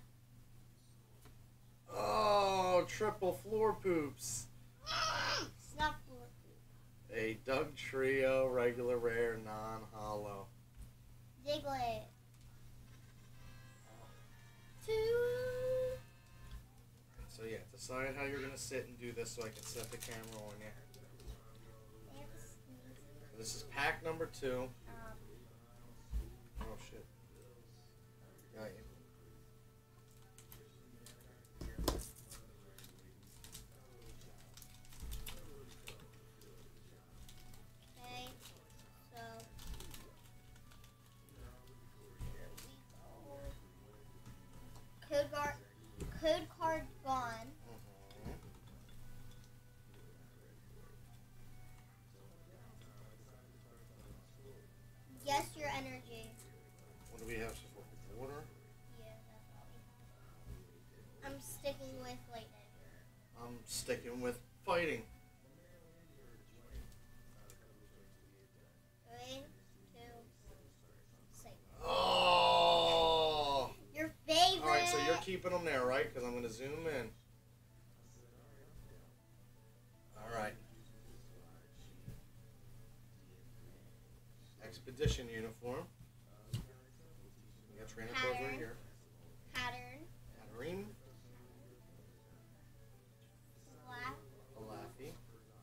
Oh, triple floor poops. It's not floor poop. A Doug Trio, regular rare, non-hollow. Diglett. 2. So yeah, decide how you're gonna sit and do this so I can set the camera on you. This is pack number 2. Oh shit. Got you. Okay, so here we go. Code card gone. Guess your energy. What do we have so far? Water? Yeah, that's all we have. I'm sticking with lightning. I'm sticking with fighting. 3, 2, 6. Oh! Your favorite. Alright, so you're keeping them there, right? Because I'm going to zoom in. Alright. Expedition uniform. We got trainer cards right here. Pattern. Hatterene. Slap. Alafi.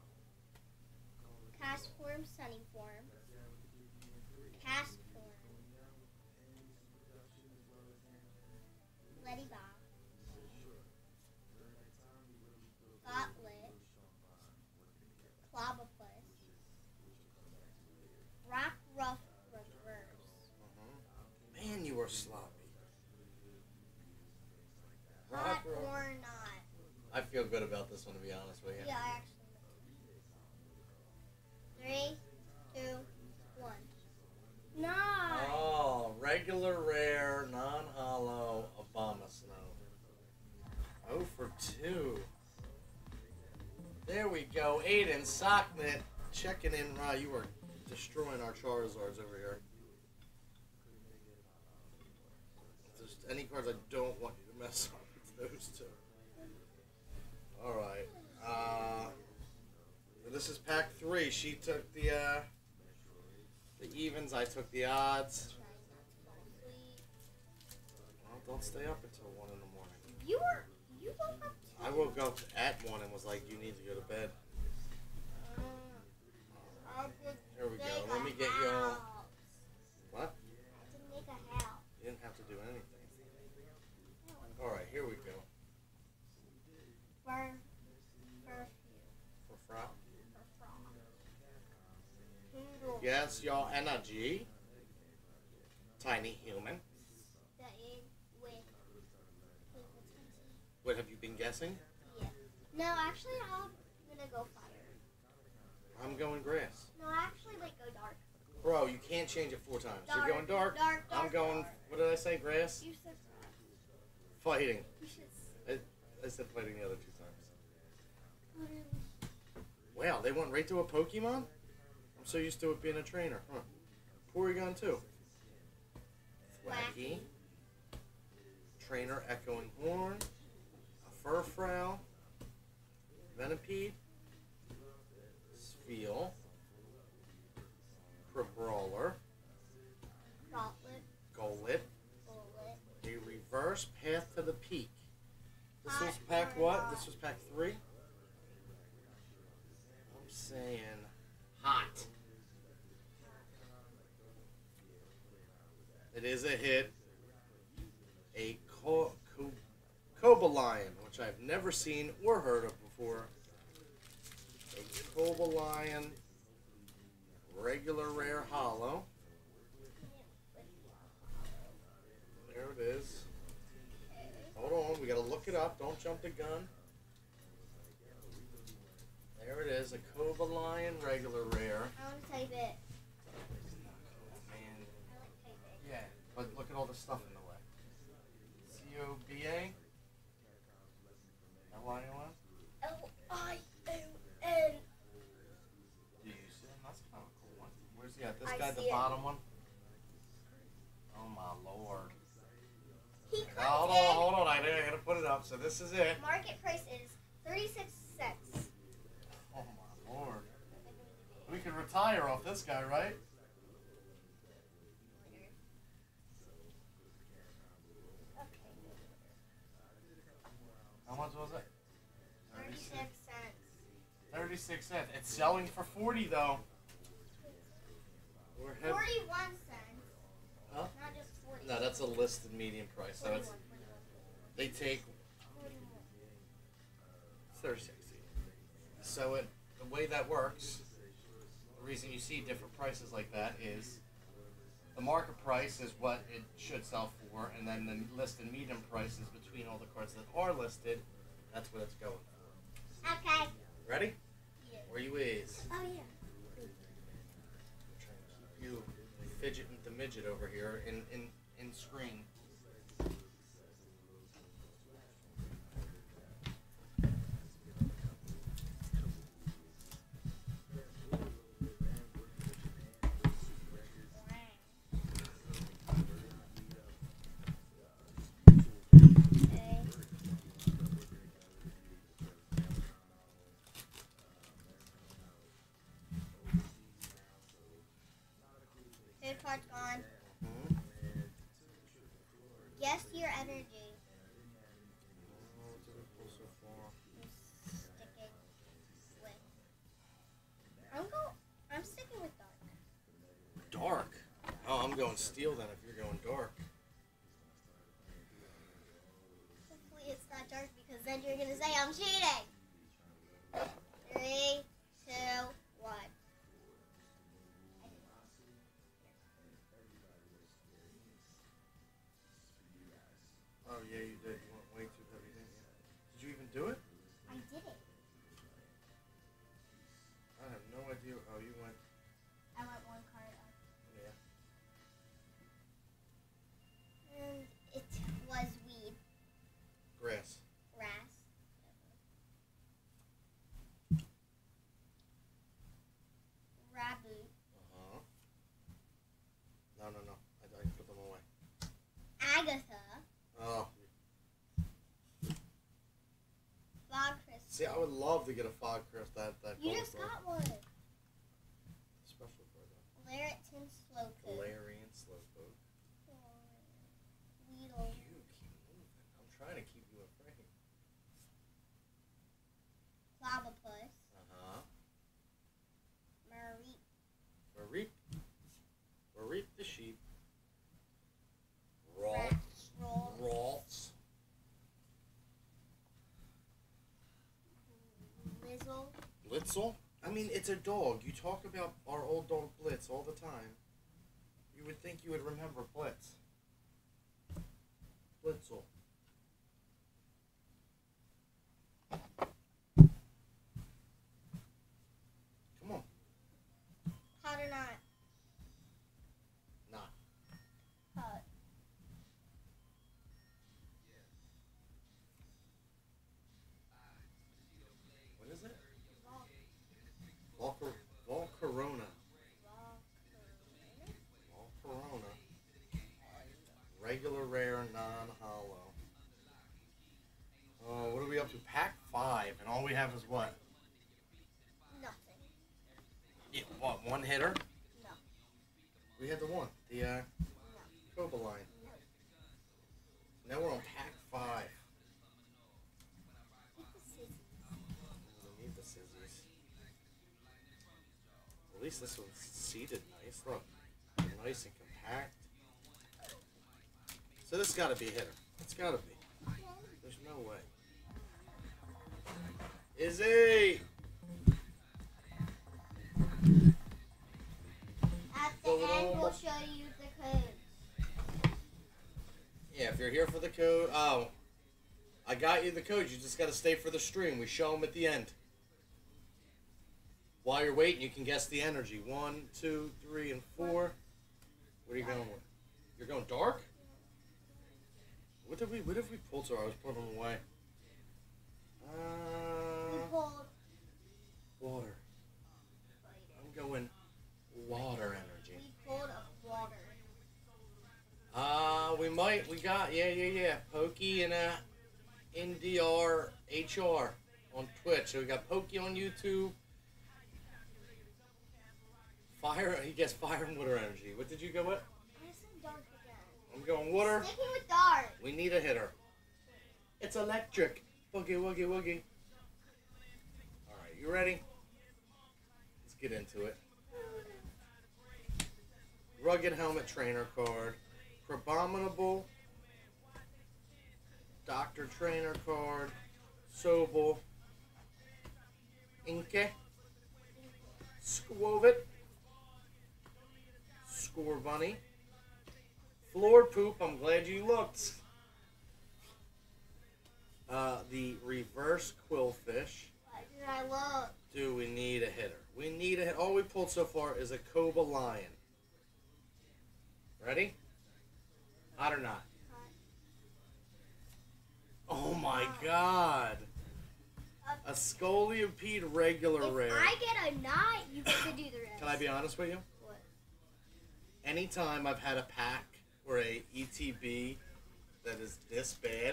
Cast form. Sunny form. Cast form. Letty Bob. Gauntlet. Clobbopus. Rock Ruff Reverse. Man, you are sloppy. Hot or not? I feel good about this one, to be honest with you. Yeah, I actually. 3, 2, 1. Nice. Oh, regular rare, non-hollow, Abomasnow. 0 for 2. There we go. Aiden, Socknet, checking in. You were destroying our Charizards over here. If there's any cards I don't want you to mess up, it's those two. Alright. This is pack 3. She took the evens, I took the odds. Well, don't stay up until 1 in the morning. You woke up. I woke up at 1 and was like, you need to go to bed. Here we go. Let me get you all. What? To make a house. You didn't have to do anything. Alright, here we go. For Frog. Poodle. Yes, y'all. Energy. Tiny human. That is with What have you been guessing? yeah. No, actually, I'm gonna go fire. I'm going grass. No, actually, like go dark. Bro, you can't change it 4 times. Dark, You're going dark. dark, I'm dark, going. dark. What did I say? Grass. You said Fighting. you should. I said fighting the other 2 times. Literally. Wow, they went right to a Pokemon? I'm so used to it being a trainer. Huh. Porygon 2. Thwacky. Trainer Echoing Horn. A Furfrou. Venipede. Spheal. Crabrawler. Gauntlet. Golett. Bullet. A reverse Path to the Peak. This Hot was pack or what? not? This was pack 3? I'm saying hot. It is a hit. A Cobalion, which I've never seen or heard of before. A Cobalion regular rare holo. There it is. Hold on, we gotta look it up. Don't jump the gun. There it is, a Cobalion regular rare. I want to type it. Man. Yeah, but look at all the stuff in the way. C-O-B-A? L-I-O-N? L-I-O-N. Do you see him? That's kind of a cool one. Where's he at? This I guy, the see bottom one? Oh my lord. He Hold on, I gotta put it up. So this is it. Market price is 36 cents. Oh my lord. We could retire off this guy, right? How much was it? 36 cents. 36 cents. It's selling for 40 though. 41 cents. Huh? Not just 40. No, that's a listed median price. So it's, they take 36. So the way that works, the reason you see different prices like that is the market price is what it should sell for, and then the listed median price is between all the cards that are listed. That's what it's going for. Okay. Ready? Yeah. Where you is? Oh, yeah. I'm trying to keep you fidgeting the midget over here in screen. Third card's gone. Mm-hmm. Guess your energy. I'm sticking with dark. Dark? Oh, I'm going steel then if you're going dark. Hopefully it's not dark because then you're gonna say I'm cheating. 3, 2, 1. Oh yeah, you did. You went way too heavy, didn't you? Did you even do it? I did it. I have no idea. Oh, you went. I went one card up. Yeah. And it was weed. Grass. Grass. Rabu. Uh-huh. No. I put them away. Agatha. Oh. Fog crystal. See, I would love to get a fog crest. That You Gold just Snorlax. got one. Special for that. Lariton Slowpoke. Galarian Slowpoke. Weedle. You keep moving. I'm trying to keep you in frame. Clavopus. Uh-huh. Mareep. Mareep the sheep. Ralts. Lizzle. Blitzel? I mean, it's a dog. You talk about our old dog Blitz all the time. You would think you would remember Blitz. Blitzel. Come on. Hot or not? Not. Hot. What is it? Volcarona. Volcarona. Regular rare, non-hollow. Oh, what are we up to? Pack 5, and all we have is what? Nothing. Yeah, what, one hitter? No. We had the one, the No. Cobalion. No. Now we're on pack 5. Get the scissors. We need the scissors. At least this one's seated nice. Look, nice and compact. So this has got to be a hitter. It's got to be. There's no way. Izzy! At the end, we'll show you the codes. Yeah, if you're here for the code, oh, I got you the codes. You just got to stay for the stream. We show them at the end. While you're waiting, you can guess the energy. 1, 2, 3, and 4. What are you going with? You're going dark? What did we pull to? I was putting them away. We pulled water. I'm going water energy. We pulled water. We got, yeah. Pokey and NDR HR on Twitch. So we got Pokey on YouTube. Fire, he gets fire and water energy. What did you go with? I said dark again. I'm going water. Sticking with dark. We need a hitter. It's electric. Boogie, woogie, woogie. Alright, you ready? Let's get into it. Rugged Helmet Trainer card. Abominable. Doctor Trainer card. Sobel. Inke. Squovit. Score Bunny. Floor Poop, I'm glad you looked. The Reverse Quillfish. Why did I look? Do we need a hitter? We need a hit. All we pulled so far is a Koba Lion. Ready? Hot or not? Oh my god. A Scoliopeed regular If rare. I get a knot, you get to do the rest. Can I be honest with you? What? Anytime I've had a pack or a ETB that is this bad,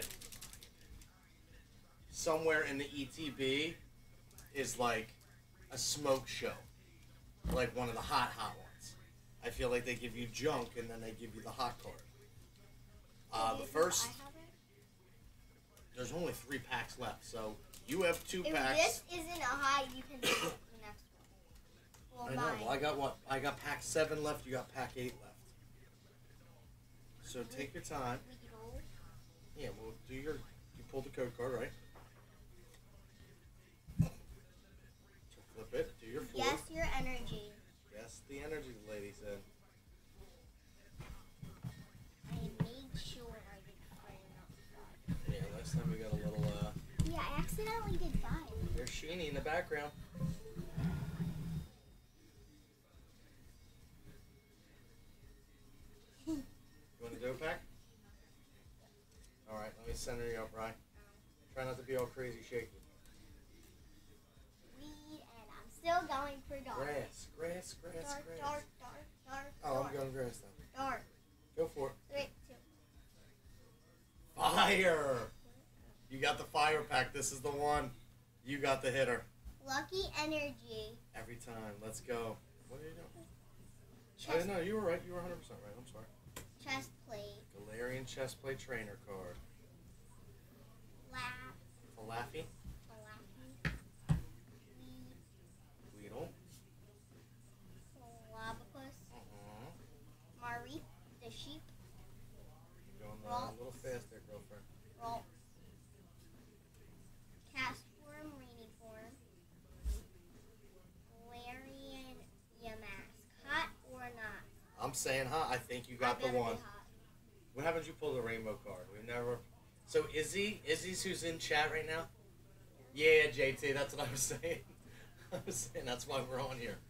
somewhere in the ETB is like a smoke show. Like one of the hot ones. I feel like they give you junk and then they give you the hot card. The first, there's only 3 packs left, so you have 2 packs. If this isn't a high, you can do the next one. Well, I know. Well, I got what? I got pack 7 left. You got pack 8 left. So take your time. Yeah, well, do your. You pulled the code card, right? So flip it. Do your 4. Guess your energy. Guess the energy, the lady said. I made sure I did 5 and not 5. Yeah, last time we got a little. Yeah, I accidentally did 5. There's Sheeny in the background. You want to do a pack? Alright, let me center you up, Ryan. Try not to be all crazy shaky. Weed, and I'm still going for dark. Grass. Dark. Oh, I'm going grass then. Dark. Go for it. 3, 2. Fire! You got the fire pack. This is the one. You got the hitter. Lucky energy. Every time. Let's go. What are you doing? I didn't know. You were right. You were 100% right. I'm sorry. Chest plate. Galarian Chestplate Trainer card. Falafi. Weedle. Slobopus. Mareep, the sheep. Going a little fast there, girlfriend. Roll. Castform, rainy form. Larian, Yamask. Hot or not? I'm saying hot. I think you got the better be one. hot. What happens? You pull the rainbow card. We've never. So Izzy's who's in chat right now. Yeah, JT. That's what I was saying. I was saying that's why we're on here.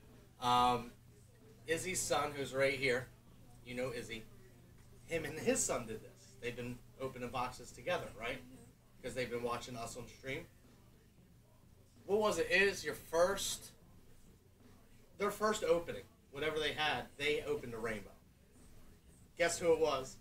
Izzy's son, who's right here. You know Izzy. Him and his son did this. They've been opening boxes together, right? Because they've been watching us on stream. What was it? Is your first? Their first opening, whatever they had, they opened a rainbow. Guess who it was?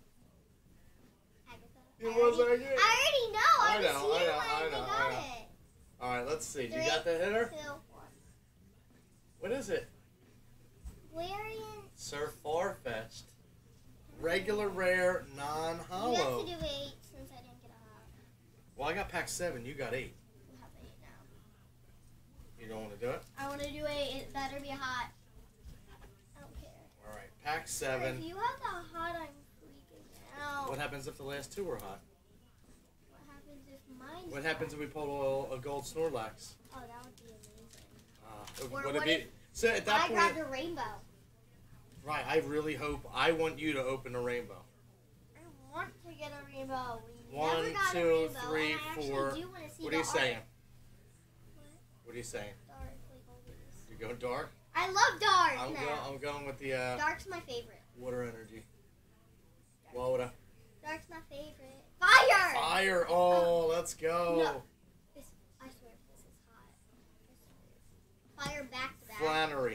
It was I already know. I was know, here I when know. they got it. All right, let's see. 3, You got the hitter? 2, 1. What is it? Larian. Sir Farfetched. Regular rare, You non-hollow. have to do 8 since I didn't get a hot. Well, I got pack 7. You got 8. You have 8 now. You don't want to do it? I want to do 8. It better be hot. I don't care. All right, pack 7. If you have the hot, I'm freaking out. What happens if the last two were hot? What happens if mine's What happens if we pull a Gold Snorlax? Oh, that would be amazing. Would it be? So at that I point, grabbed a rainbow. right? I really hope. I want you to open a rainbow. I want to get a rainbow. We 1, never got 2, a rainbow, 3, and I 4. actually do want to see What are you saying? What are you saying? Dark, like always. You're going dark. I love dark now. I'm going with the Dark's my favorite. water energy. Water. Dark's my favorite. Fire! Fire! Oh, let's go. No. I swear this is hot. I swear. Fire back to back. Flannery.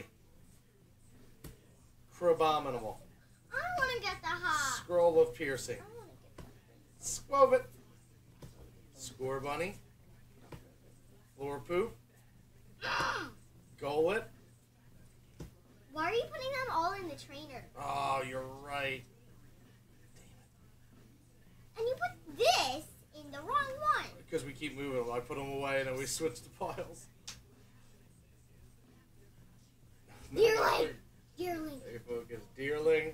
Crabominable. I want to get the hot. Scroll of piercing. I want to get the Squovit. Score bunny. Floor poop. Golet. Why are you putting them all in the trainer? Oh, you're right. And you put this in the wrong one. Because we keep moving them. I put them away and then we switch the piles. Deerling. Deerling. Stay focused. Deerling.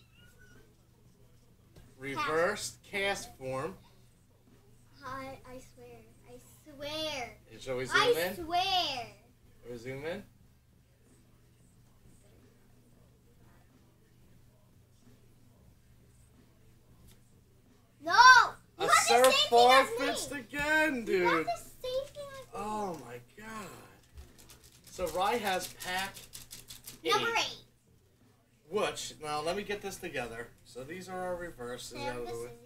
Reversed cast form. I swear. I swear. Shall we zoom in? I swear. Shall we zoom in? No! A You got the surf same thing bar as me. fixed again, dude. You got the same thing as me. Oh my god. So Rye has pack 8. Number 8. Which, now let me get this together. So these are our reverses out of the way.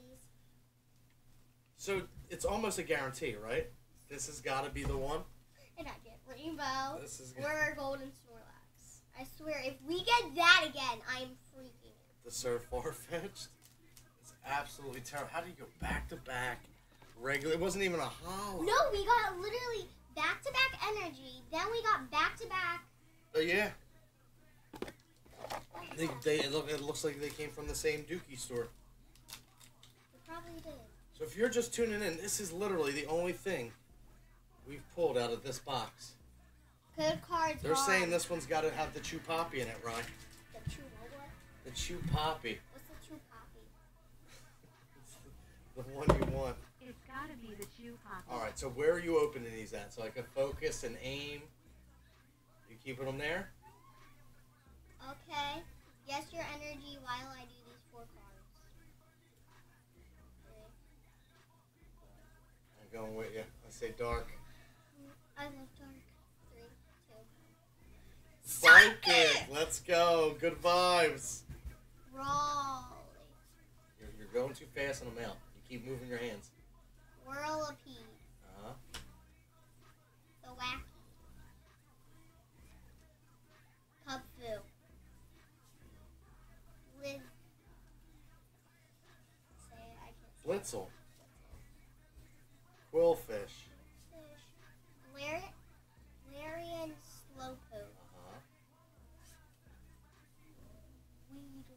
So it's almost a guarantee, right? This has got to be the one. And I get rainbow This is good. or golden Snorlax. I swear, if we get that again, I'm freaking out. The Surf Far-Fetched. It's absolutely terrible. How do you go back to back? Regular. It wasn't even a hollow. No, we got literally back-to-back energy. Then we got back-to-back. Oh yeah. It looks like they came from the same Dookie store. We probably did. So if you're just tuning in, this is literally the only thing we've pulled out of this box. Good cards. They're saying this one's got to have the Chew Poppy in it, Ryan. The Chew what? The Chew Poppy. What's the Chew Poppy? It's the one you want. It's gotta be the Chew Poppy. Alright, so where are you opening these at? So I can focus and aim. You keeping them there? Okay. Guess your energy while I do these 4 cards. I'm going with you. I say dark. I love dark. 3, 2. Psychic! Let's go. Good vibes. Roll. You're going too fast on them out. You keep moving your hands. Whirlipede. Uh-huh. The Wacky. Cubfu. Liz. Say it, I can't. Blitzel. Quillfish. Fish. Larian Slowpoke. Uh-huh. Weedle.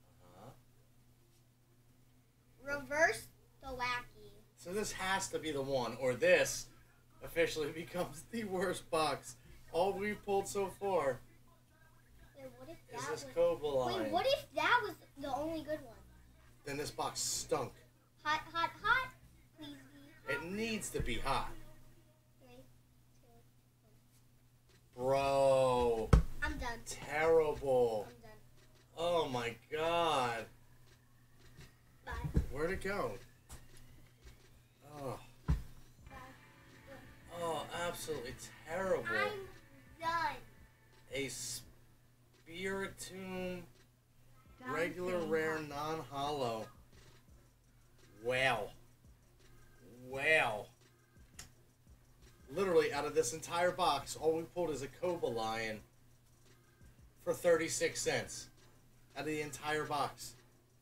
Uh-huh. Reverse the Wacky. So this has to be the one, or this officially becomes the worst box. All we've pulled so far Wait, what if is that this was... Cobaline. Wait, what if that was the only good one? Then this box stunk. Hot, hot, hot. Please be hot. It needs to be hot. 3, 2, 1. Bro. I'm done. Terrible. I'm done. Oh my god. Bye. Where'd it go? Oh. Bye. Oh, absolutely terrible. I'm done. A Spiritomb Done regular saying rare that. non-hollow. Wow. Wow. Literally, out of this entire box, all we pulled is a Cobaline for 36 cents. Out of the entire box.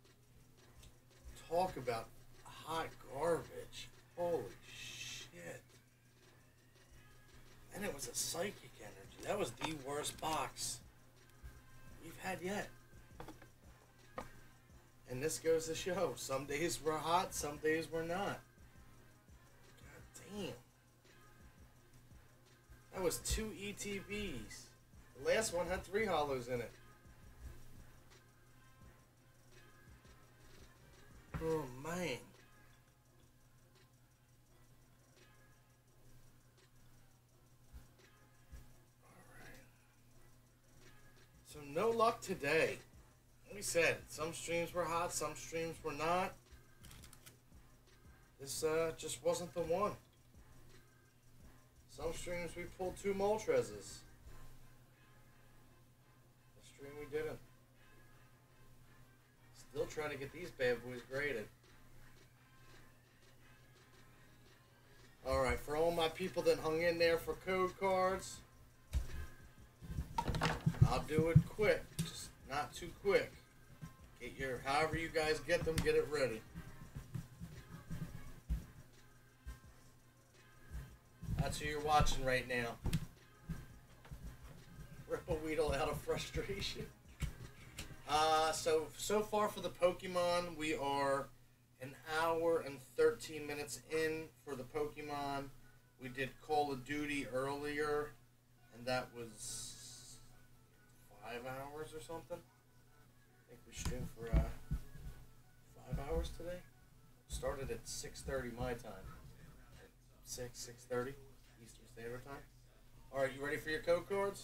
Talk about hot garbage. Holy shit. And it was a psychic energy. That was the worst box we've had yet. And this goes to show. Some days we're hot, some days we're not. God damn. That was 2 ETBs. The last one had 3 hollows in it. Oh luck today. Like we said, some streams were hot, some streams were not. This just wasn't the one. Some streams we pulled 2 Moltres. The stream we didn't. Still trying to get these bad boys graded. Alright, for all my people that hung in there for code cards, I'll do it quick, just not too quick. Get your, however you guys get them, get it ready. That's who you're watching right now. Rip a Weedle out of frustration. So far for the Pokemon, we are an hour and 13 minutes in for the Pokemon. We did Call of Duty earlier, and that was 5 hours or something. I think we streamed for 5 hours today. Started at 6:30 my time. 6:30 Eastern Standard Time. All right, you ready for your code cards?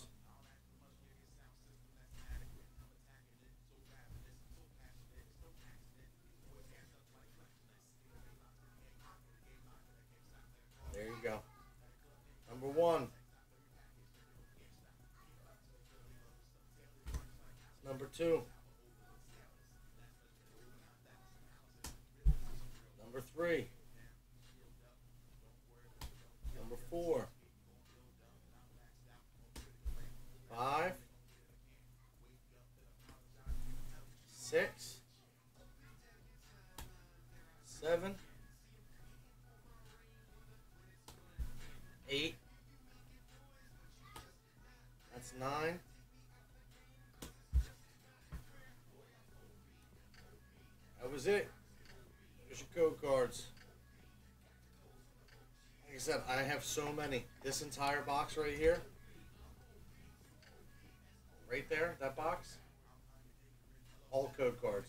There you go. Number 1. Number 2. Number 3. Number 4. 5. 6. 7. 8. That's 9. That was it. Here's your code cards. Like I said, I have so many. This entire box right here. Right there, that box. All code cards.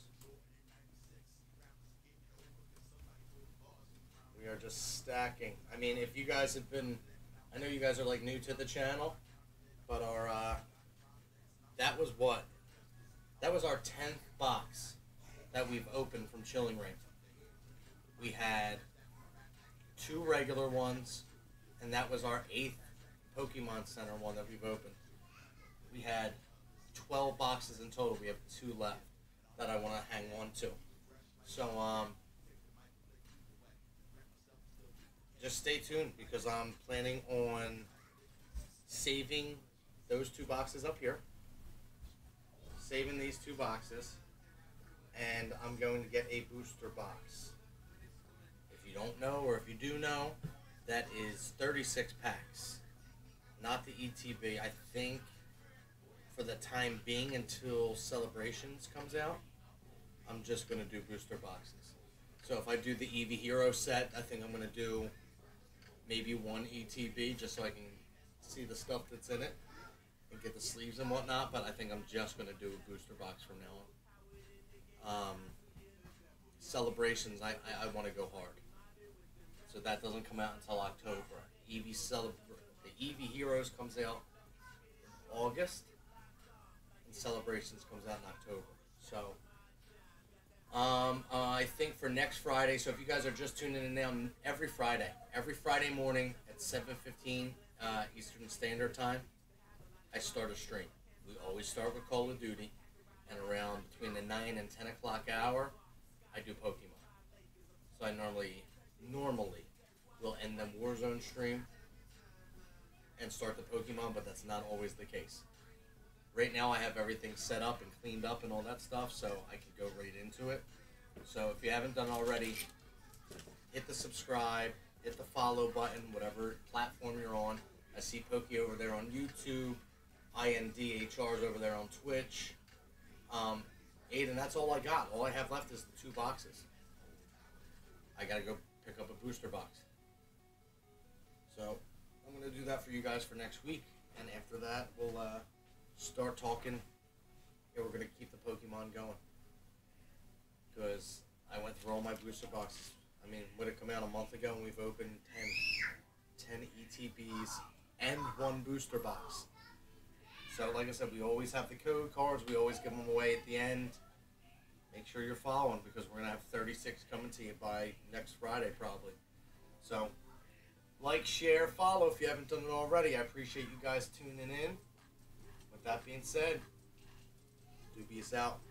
We are just stacking. I mean, if you guys have been, I know you guys are like new to the channel, but our, that was what? That was our 10th box that we've opened from Chilling Reign. We had 2 regular ones, and that was our 8th Pokemon Center one that we've opened. We had 12 boxes in total. We have 2 left that I want to hang on to. So, just stay tuned because I'm planning on saving those 2 boxes up here. Saving these 2 boxes. And I'm going to get a booster box. If you don't know, or if you do know, that is 36 packs. Not the ETB. I think for the time being until Celebrations comes out, I'm just going to do booster boxes. So if I do the Eevee Hero set, I think I'm going to do maybe 1 ETB just so I can see the stuff that's in it and get the sleeves and whatnot, but I think I'm just going to do a booster box from now on. Celebrations, I want to go hard. So that doesn't come out until October. The Eevee Heroes comes out in August, and Celebrations comes out in October. So, I think for next Friday, so if you guys are just tuning in now, every Friday morning at 7:15 Eastern Standard Time, I start a stream. We always start with Call of Duty, and around between the 9 and 10 o'clock hour, I do Pokemon. So I normally will end the Warzone stream and start the Pokemon, but that's not always the case. Right now I have everything set up and cleaned up and all that stuff, so I can go right into it. So if you haven't done already, hit the subscribe, hit the follow button, whatever platform you're on. I see Pokey over there on YouTube, INDHR's over there on Twitch. Aiden, that's all I got. All I have left is the 2 boxes. I gotta go pick up a booster box. So, I'm gonna do that for you guys for next week. And after that, we'll start talking. Yeah, we're gonna keep the Pokemon going. Because I went through all my booster boxes. I mean, would it come out a month ago and we've opened 10 ETBs and 1 booster box. So, like I said, we always have the code cards. We always give them away at the end. Make sure you're following because we're going to have 36 coming to you by next Friday probably. So, like, share, follow if you haven't done it already. I appreciate you guys tuning in. With that being said, Dubious out.